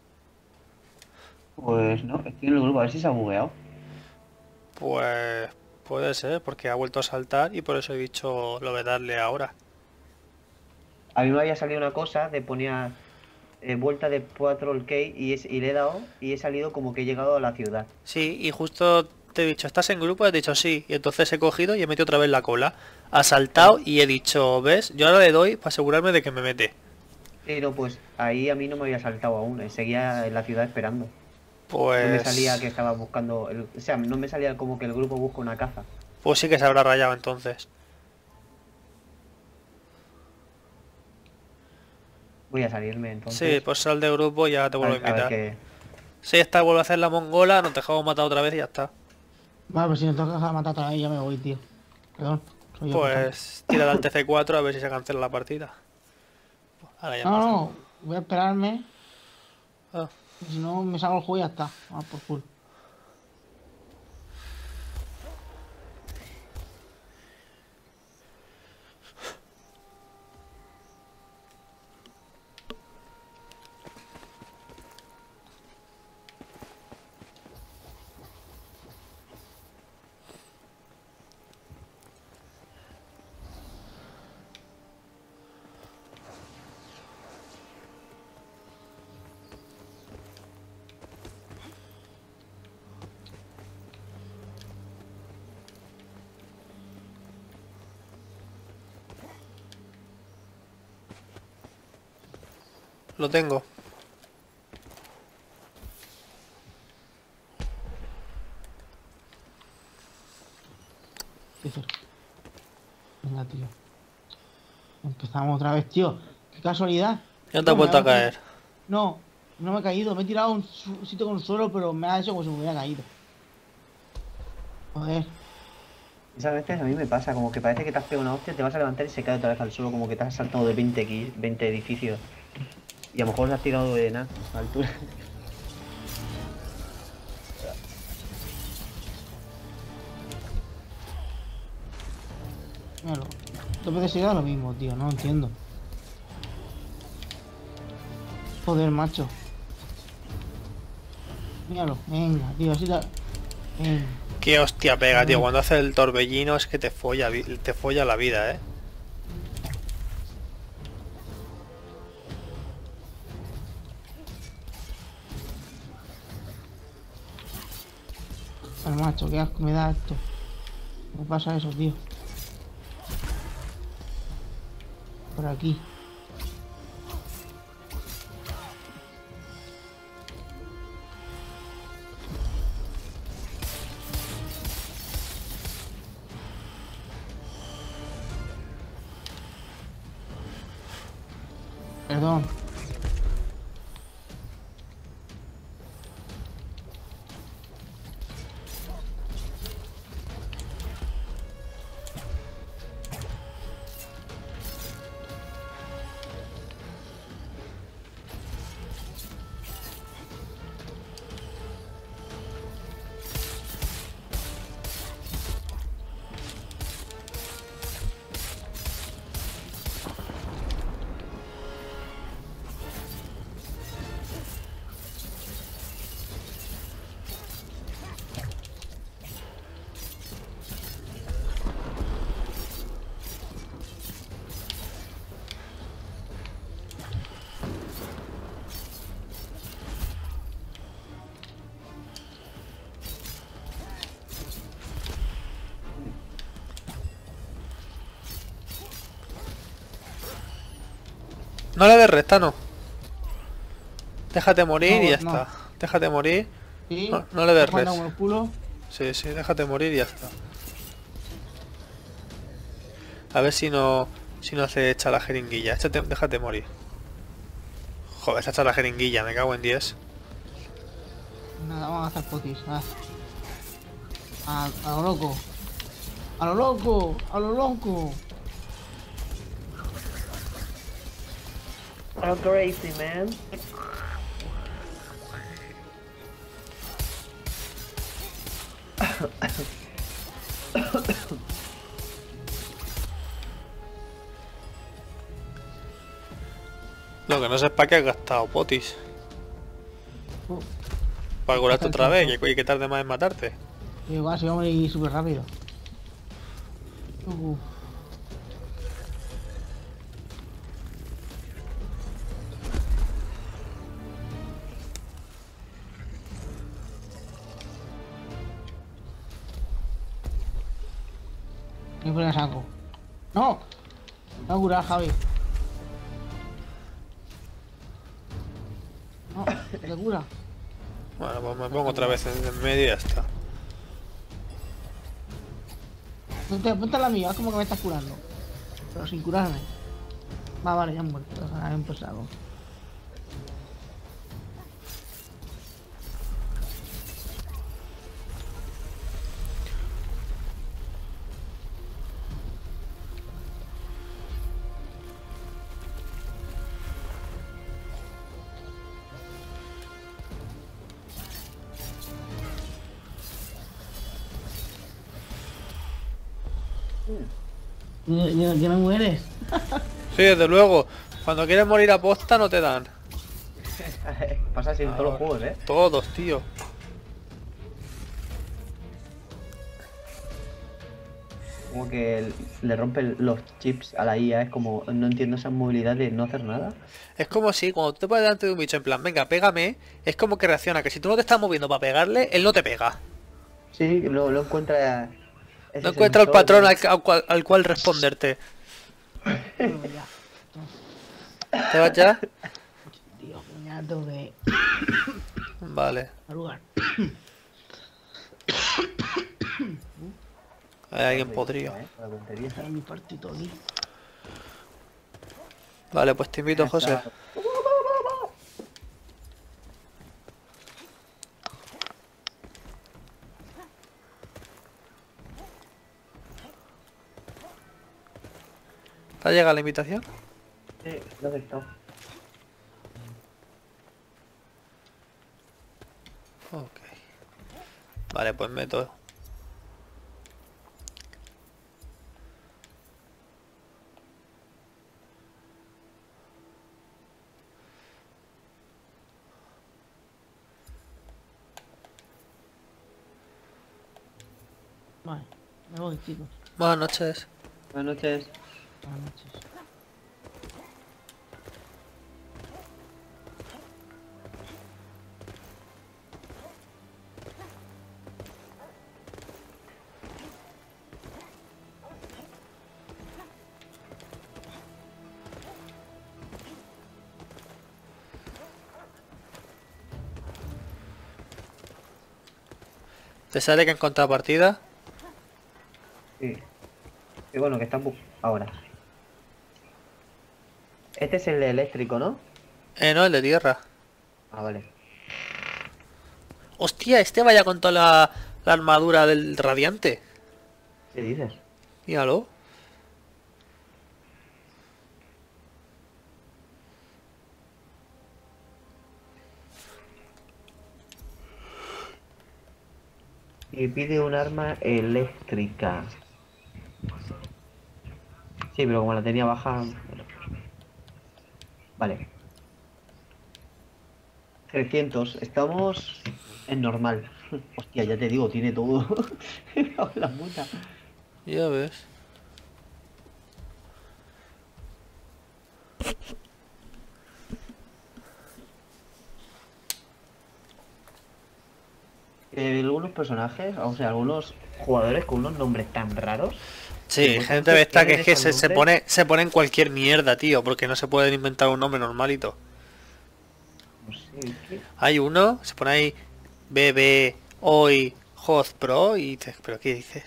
Pues no, estoy en el grupo, a ver si se ha bugueado. Pues puede ser, porque ha vuelto a saltar y por eso he dicho lo de darle ahora. A mí me había salido una cosa de ponía vuelta de Patrol K y le he dado y he salido como que he llegado a la ciudad. Sí, y justo te he dicho, ¿estás en grupo? He dicho sí, y entonces he cogido y he metido otra vez la cola. Ha saltado y he dicho, ¿ves? Yo ahora le doy para asegurarme de que me mete. Sí, no, pues ahí a mí no me había saltado aún, seguía en la ciudad esperando. No me salía que Pues... estaba buscando, o sea, no me salía como que el grupo busca una caza. Pues sí que se habrá rayado entonces. Voy a salirme entonces. Sí, pues sal de grupo y ya te vuelvo a a ver invitar. qué... Sí, esta vuelve a hacer la mongola, nos dejamos matar otra vez y ya está. Vale, pues si nos toca matar otra vez, ya me voy, tío. Perdón, soy yo. Pues tira al TF4 a ver si se cancela la partida. Ahora ya No, empieza. no, voy a esperarme. Ah, Si no, me salgo el juego y ya está. Ah, por full. lo tengo. Qué cerca. Venga, tío. Empezamos otra vez, tío. Qué casualidad. Ya te has No, me vuelto a había caído. caer. No, no me he caído. Me he tirado a un sitio con suelo, pero me ha hecho como si me hubiera caído. Joder. Esas veces a mí me pasa, como que parece que te has pegado una hostia, te vas a levantar y se cae otra vez al suelo, como que te has saltado de 20 edificios. Y a lo mejor te has tirado de nada, a altura. Míralo. Dos veces seguidas lo mismo, tío. No entiendo. Joder, macho. Míralo. Venga, tío. Así la... Venga. Qué hostia pega, tío. Cuando hace el torbellino es que te folla la vida, eh. Pero, macho, qué asco me da esto. ¿Cómo pasa eso, tío? Por aquí. Perdón. No le des restano. Déjate morir No, y ya no. está. Déjate morir. Sí. No le des Juan, res. como el culo. Sí, sí, déjate morir y ya está. A ver si no se echa la jeringuilla. Déjate morir. Joder, se ha echado la jeringuilla, me cago en 10. Nada, vamos a hacer potis. A lo loco. A lo loco. A lo loco. I'm crazy, man. Lo que no sé es para qué has gastado potis. Uh, Para curarte otra vez, que tarde más en matarte. Igual si vamos a ir súper rápido. Me pone a saco. ¡No! Me va a curar, Javi. No, te cura. Bueno, pues me pongo otra vez en medio y ya está. Ponte a la mía, es como que me estás curando. Pero sin curarme. Vale, ya han muerto. O sea, han empezado. Ya no mueres. Sí, desde luego. Cuando quieres morir a posta no te dan. Pasa así en todos los juegos, ¿eh? Todos, tío. Como que le rompen los chips a la IA. Es como, no entiendo esa movilidad de no hacer nada. Es como si cuando tú te pones delante de un bicho en plan, venga, pégame, es como que reacciona, que si tú no te estás moviendo para pegarle, él no te pega. Sí, lo encuentra. Ese No encuentra el sensor, patrón ¿no? al cual responderte. Bueno, ya. ¿Te vas ya? Tío, ya tengo que Vale. arrugar. Hay alguien podrido. La tontería. Hay mi partito aquí. Vale, pues te invito, José. ¿Te ha llegado la invitación? Sí, lo he aceptado. Ok. Vale, pues meto. Vale, me voy, chicos. Buenas noches. Buenas noches. Buenas noches. ¿Te sale que en contrapartida? Sí. Y bueno, que están ahora. Este es el eléctrico, ¿no? No, el de tierra. Ah, vale. Hostia, este vaya con toda la armadura del radiante. ¿Qué dices? Míralo. Y pide un arma eléctrica. Sí, pero como la tenía baja... Vale. 300. Estamos en normal. Hostia, ya te digo, tiene todo. La puta. Ya ves. Algunos personajes, o sea, algunos jugadores con unos nombres tan raros. Sí, Pues gente de esta que es que tienen se esos se pone en cualquier mierda, tío, porque no se pueden inventar un nombre normalito. No sé, ¿qué? Hay uno, se pone ahí BB hoy Host Pro y dices, ¿pero qué dices?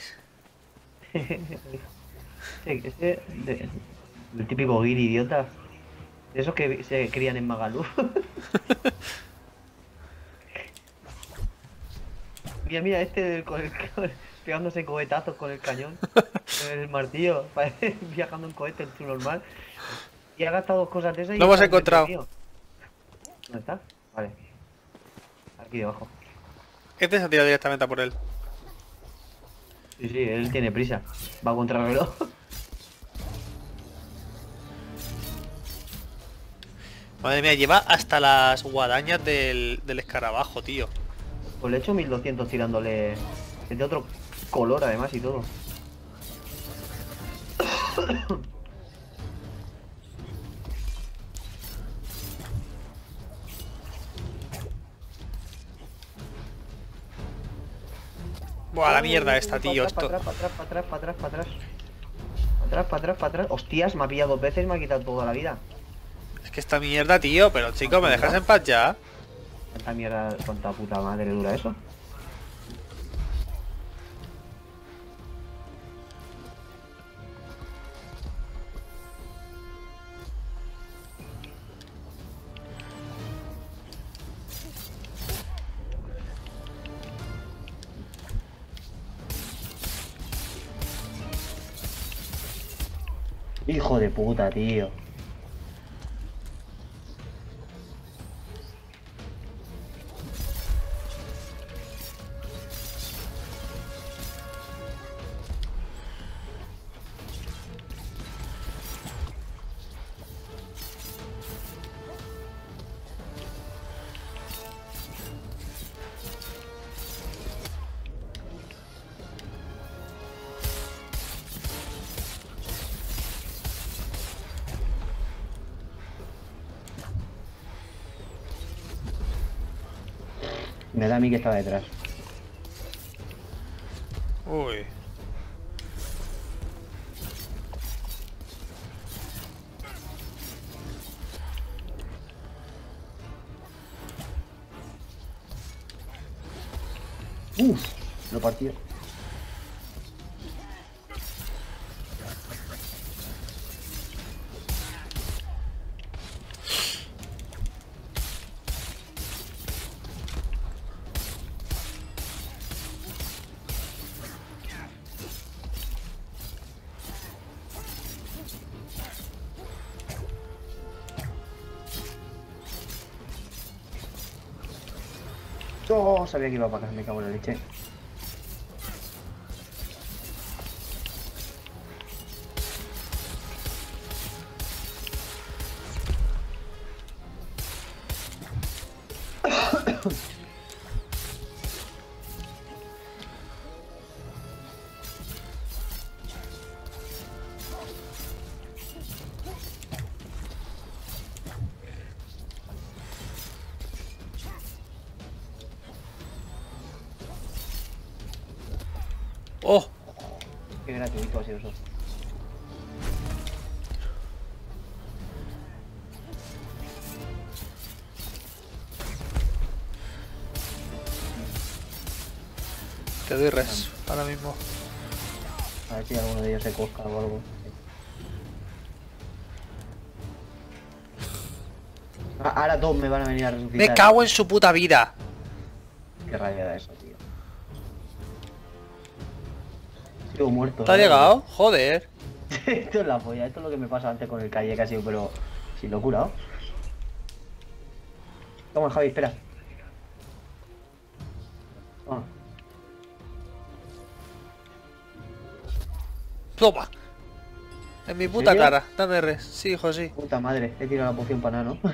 El típico guiri idiota. De esos que se crían en Magalú. Mira, mira, este pegándose cohetazos con el cañón. Con el martillo. Parece viajando en cohete en su normal. Y ha gastado dos cosas de esas y Lo hemos está en el encontrado. mío. ¿Dónde está? Vale. Aquí debajo. Este se ha tirado directamente a por él. Sí, sí, él tiene prisa. Va contra el reloj. Madre mía, lleva hasta las guadañas del escarabajo, tío. Pues le he hecho 1200 tirándole. Es de otro color además y todo. Buah, la mierda esta, tío. Para Esto... atrás, para atrás, para atrás, para atrás, para atrás. Para atrás, para atrás, para atrás. Hostias, me ha pillado dos veces y me ha quitado toda la vida. Es que esta mierda, tío. Pero chico, ¿me dejas en paz ya? ¿Cuánta mierda, cuánta puta madre dura eso? Hijo de puta, tío. Me da a mí que estaba detrás. Uy. Lo partió. Oh, sabía que iba para acá, me cago en la leche. ¡Oh! Qué gratuito ha sido eso. Te doy res ahora mismo. A ver si alguno de ellos se cosca o algo. Ahora todos me van a venir a resucitar. Me cago en su puta vida. Qué rabia da eso, tío. Sigo muerto. ¿Te ha llegado? Joder. Esto es la polla, esto es lo que me pasa antes con el calle casi, pero si lo he curado. Toma, Javi, espera. Toma. Toma. En mi puta serio? cara. Dame res. Sí, hijo, sí. Puta madre, he tirado la poción para nada, ¿no?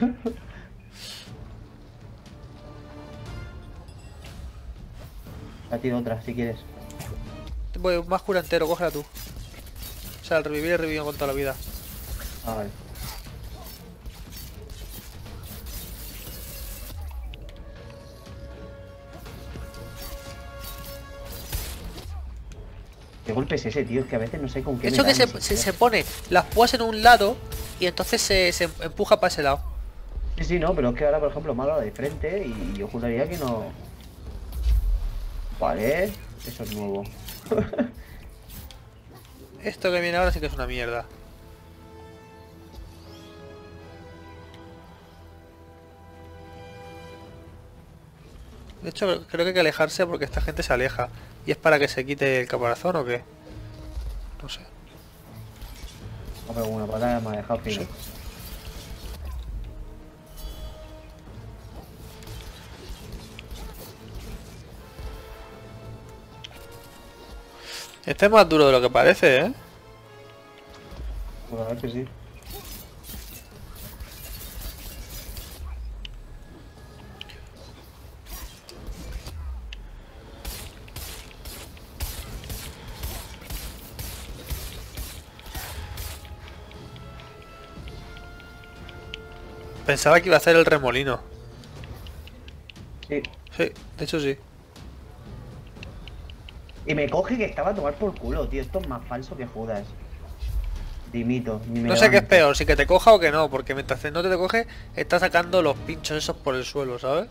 La tiro otra, si quieres. Voy, más cura entero, cógela tú. O sea, el revivir he revivido con toda la vida. Ah, vale. ¿Qué golpe es ese, tío? Es que a veces no sé con qué. Eso me que dan, se pone las púas en un lado y entonces se empuja para ese lado. Sí, sí, no, pero es que ahora, por ejemplo, me ha dado de frente y yo juraría que no. Vale, eso es nuevo. Esto que viene ahora sí que es una mierda. De hecho, creo que hay que alejarse porque esta gente se aleja. ¿Y es para que se quite el caparazón o qué? No sé. Hombre, con una patada me ha dejado fino. Sí. Este es más duro de lo que parece, ¿eh? Pues a ver que sí. Pensaba que iba a hacer el remolino. Sí. Sí, de hecho sí. Y me coge que estaba a tomar por culo, tío. Esto es más falso que Judas. Dimito, ni me No sé qué es levanto. peor, si que te coja o que no, porque mientras no te coge, está sacando los pinchos esos por el suelo, ¿sabes?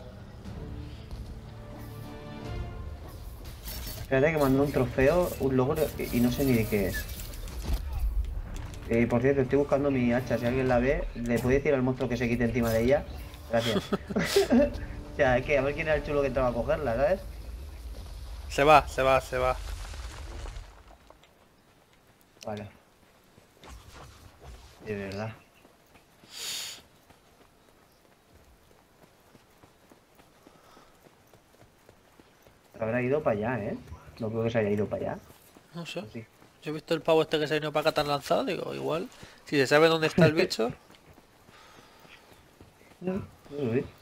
Espérate que mandó un trofeo, un logro y no sé ni de qué es. Por cierto, estoy buscando mi hacha. Si alguien la ve, ¿le puede decir al monstruo que se quite encima de ella? Gracias. O sea, es que a ver quién era el chulo que entraba a cogerla, ¿sabes? Se va, se va, se va. Vale. De verdad. Habrá ido para allá, ¿eh? No creo que se haya ido para allá. No sé. Sí. Yo he visto el pavo este que se ha venido para acá tan lanzado, digo, igual. Si se sabe dónde está el bicho. No lo vi.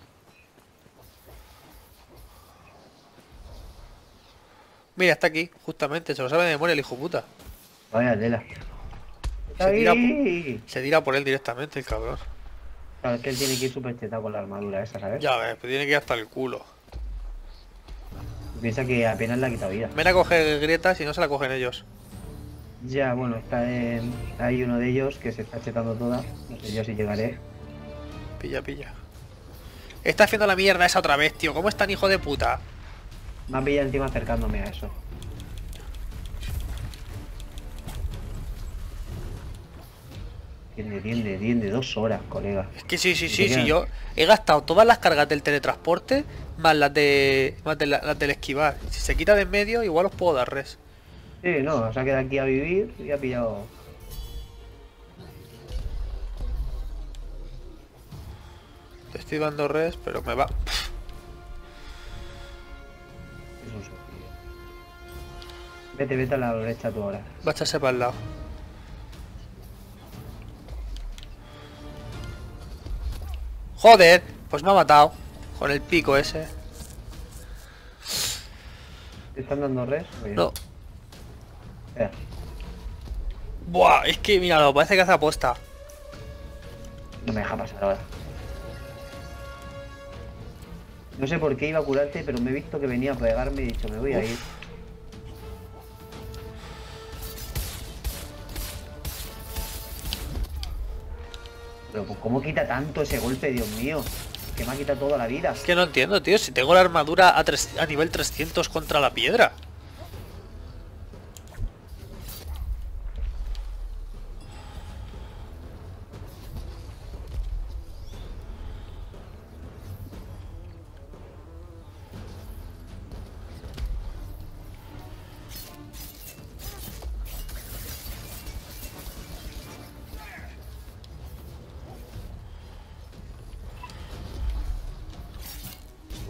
Mira, está aquí, justamente, se lo sabe de memoria el hijo puta. Vaya tela. Se tira, ¡Ay! se tira por él directamente, el cabrón. Claro, es que él tiene que ir súper chetado con la armadura esa, ¿sabes? Ya ves, pues tiene que ir hasta el culo. Piensa que apenas le ha quitado vida. Ven a coger grietas y no se la cogen ellos. Ya, bueno, hay uno de ellos que se está chetando toda. No sé yo si llegaré. Pilla, pilla. Está haciendo la mierda esa otra vez, tío. ¿Cómo es tan hijo de puta? Me ha pillado encima acercándome a eso. Tiende, 2 horas, colega. Es que sí, sí, Y sí, te sí. quedan- Yo he gastado todas las cargas del teletransporte más las de. Las del esquivar. Si se quita de en medio, igual os puedo dar res. Sí, no, se ha quedado aquí a vivir y ha pillado. Te estoy dando res, pero me va. Es un suicidio. Vete a la derecha tú ahora. Va a echarse para el lado. Joder, pues me ha matado. Con el pico ese. ¿Te están dando res? Oye, No. espera. Buah, es que míralo, parece que hace aposta. No me deja pasar ahora. No sé por qué iba a curarte, pero me he visto que venía a pegarme y he dicho, me voy a ir. Pero pues, ¿cómo quita tanto ese golpe, Dios mío? Que me ha quitado toda la vida. Es que no entiendo, tío. Si tengo la armadura a nivel 300 contra la piedra.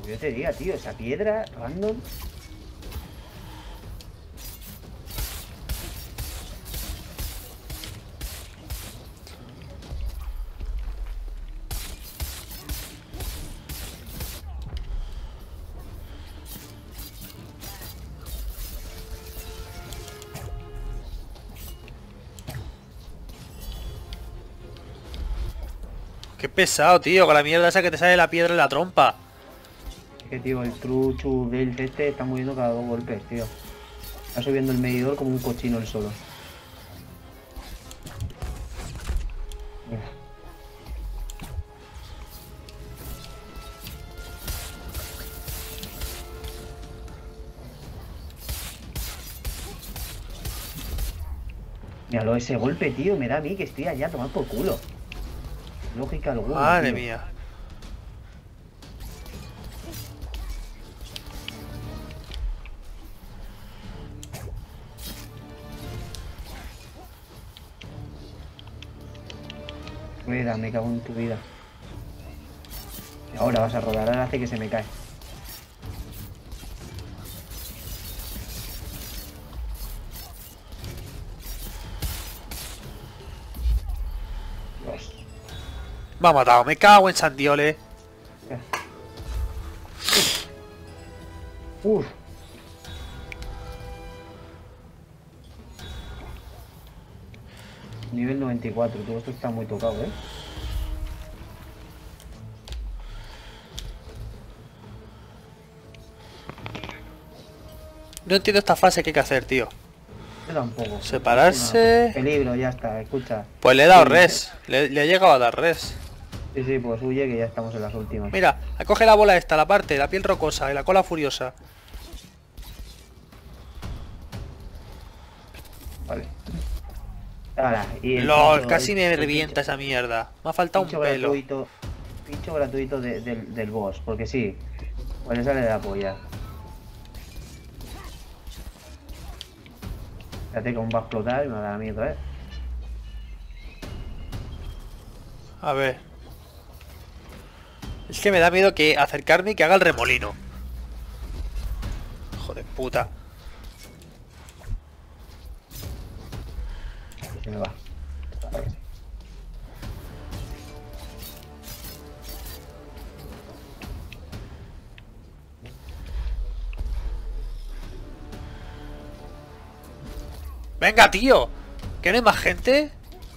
Yo te diga, tío, esa piedra random. Qué pesado, tío, con la mierda esa que te sale la piedra en la trompa. Es que, tío, el truchu del este está muriendo cada 2 golpes, tío. Está subiendo el medidor como un cochino el solo. Mira. Míralo, ese golpe, tío, me da a mí que estoy allá a tomar por culo. Lógica alguna. Madre tío. mía. Rueda, me cago en tu vida. Y ahora vas a rodar, ahora hace que se me cae. Dios. Me ha matado, me cago en Sandiole. Uf. Nivel 94, todo esto está muy tocado, ¿eh? No entiendo esta fase que hay que hacer, tío. Yo tampoco. Separarse. Peligro, ya está, escucha. Pues le he dado Sí, res. Le he llegado a dar res. Sí, sí, pues huye que ya estamos en las últimas. Mira, coge la bola esta, la parte, la piel rocosa y la cola furiosa. Vale. Ahora, y el LOL, pincho- casi me el revienta esa mierda. Me ha faltado un pincho pelo. gratuito, pincho gratuito del boss, porque sí. Pues le sale de la polla. Fíjate cómo va a explotar y me va a dar a mí otra vez. A ver. Es que me da miedo que acercarme y que haga el remolino. Hijo de puta. Se me va. Venga, tío. ¿Que no hay más gente?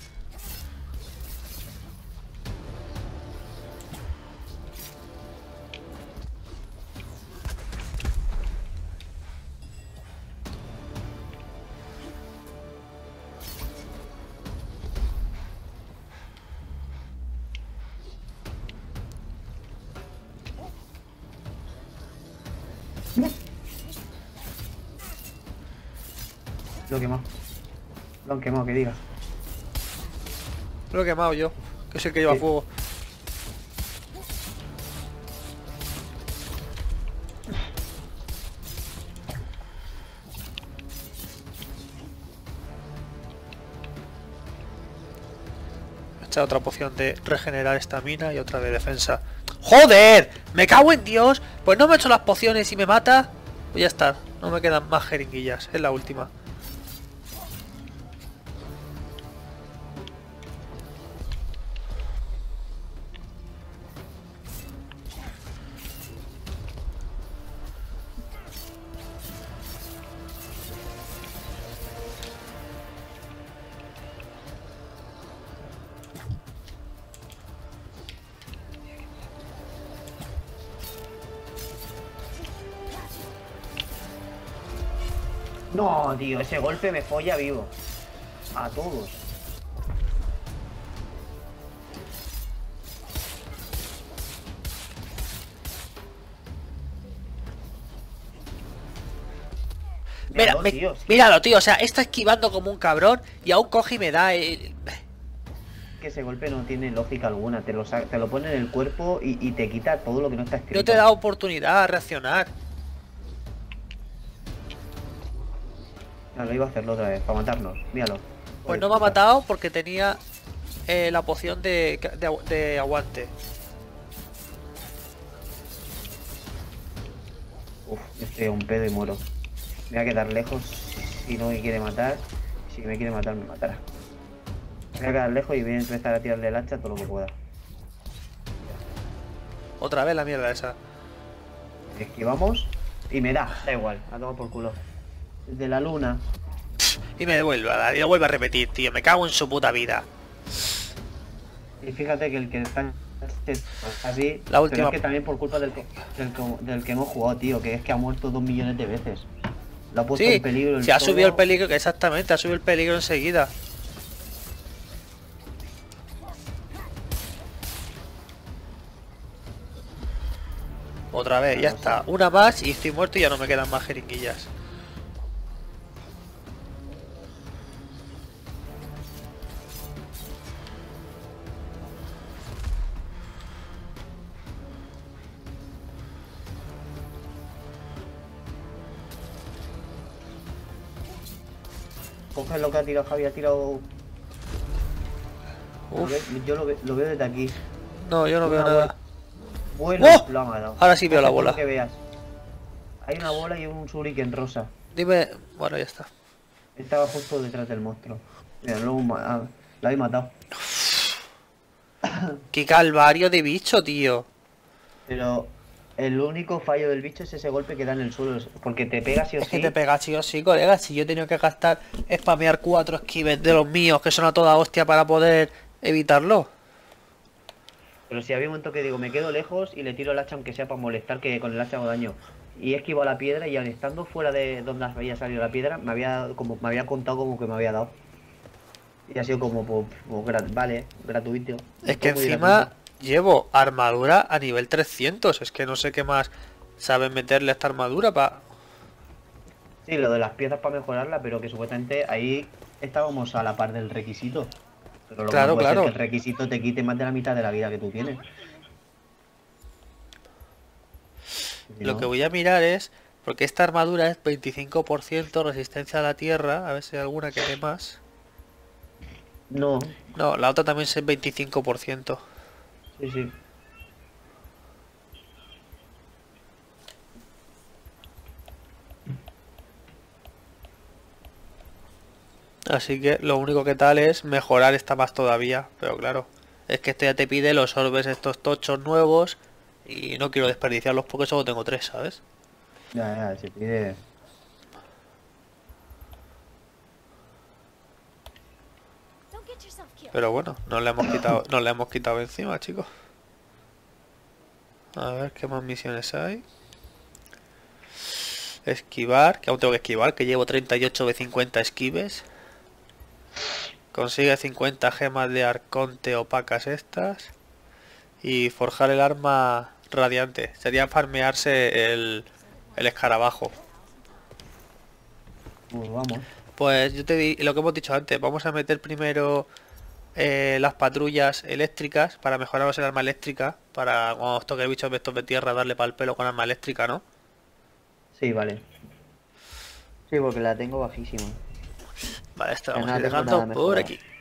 Lo he quemado. Lo han quemado, que diga. Lo he quemado yo. Que es el que lleva Sí. fuego. He echado otra poción de regenerar estamina y otra de defensa. ¡Joder! ¡Me cago en Dios! Pues no me he hecho las pociones y me mata. Pues ya está. No me quedan más jeringuillas. Es la última. No, tío, ese golpe me folla vivo. A todos. Mira, Míralo, tío. míralo, tío. O sea, está esquivando como un cabrón y aún coge y me da el... Que ese golpe no tiene lógica alguna. Te lo pone en el cuerpo y te quita todo lo que no está escrito. No te da oportunidad a reaccionar. No, lo iba a hacerlo otra vez, para matarnos. Míralo. Pues no me ha matado porque tenía la poción de aguante. Uf, estoy a un pedo y muero. Me voy a quedar lejos si no me quiere matar. Si me quiere matar, me matará. Me voy a quedar lejos y voy a empezar a tirarle el hacha todo lo que pueda. Otra vez la mierda esa. Esquivamos y me da igual, a tomar por culo. Desde la luna. Y me vuelve a repetir, tío. Me cago en su puta vida. Y fíjate que el que está así, La última- pero es que también por culpa del que hemos jugado, tío, que es que ha muerto 2 millones de veces. Lo ha puesto Sí, en peligro el se ha solo. subido el peligro, exactamente, ha subido el peligro enseguida. Otra vez, ya está. Una más y estoy muerto y ya no me quedan más jeringuillas. Coge lo que ha tirado Javi, ha tirado. Yo lo veo desde aquí. No, yo no veo Una nada. Bueno, ¡Oh! lo ha matado. Ahora sí veo la Coge todo bola. lo que veas. Hay una bola y un shuriken rosa. Dime... Bueno, ya está. Estaba justo detrás del monstruo. Mira, lo habéis matado. ¡Qué calvario de bicho, tío! Pero el único fallo del bicho es ese golpe que da en el suelo. Porque te pega sí o Es que sí. te pega sí o sí, colega. Si yo he tenido que gastar spamear 4 esquives de los míos, que son a toda hostia para poder evitarlo. Pero si había un momento que digo, me quedo lejos y le tiro el hacha aunque sea para molestar, que con el hacha hago daño. Y he esquivado la piedra y al estando fuera de donde había salido la piedra, me había contado como que me había dado. Y ha sido como, vale, gratuito. Es que Todo muy encima gratuito. llevo armadura a nivel 300. Es que no sé qué más saben meterle a esta armadura para... Sí, lo de las piezas para mejorarla, pero que supuestamente ahí estábamos a la par del requisito. Pero lo que Claro, no puede ser claro. que el requisito te quite más de la mitad de la vida que tú tienes. Si Lo no- que voy a mirar es... Porque esta armadura es 25% resistencia a la tierra. A ver si hay alguna que dé más. No, No, la otra también es 25%. sí, sí. Así que lo único que tal es mejorar esta más todavía. Pero claro, es que esto ya te pide los orbes estos tochos nuevos. Y no quiero desperdiciarlos porque solo tengo 3, ¿sabes? Ya, se pide. Don't get yourself killed. Pero bueno, nos le hemos quitado encima, chicos. A ver qué más misiones hay. Esquivar, que aún tengo que esquivar, que llevo 38 de 50 esquives. Consigue 50 gemas de arconte opacas estas. Y forjar el arma radiante. Sería farmearse el escarabajo. Pues vamos. Pues yo te di lo que hemos dicho antes. Vamos a meter primero las patrullas eléctricas para mejoraros el arma eléctrica. Para cuando os toque bichos de estos de tierra darle pal pelo con arma eléctrica, ¿no? Sí, vale. Sí, porque la tengo bajísima. Vale, esto Que vamos no a ir tengo dejando nada por mejorado. aquí.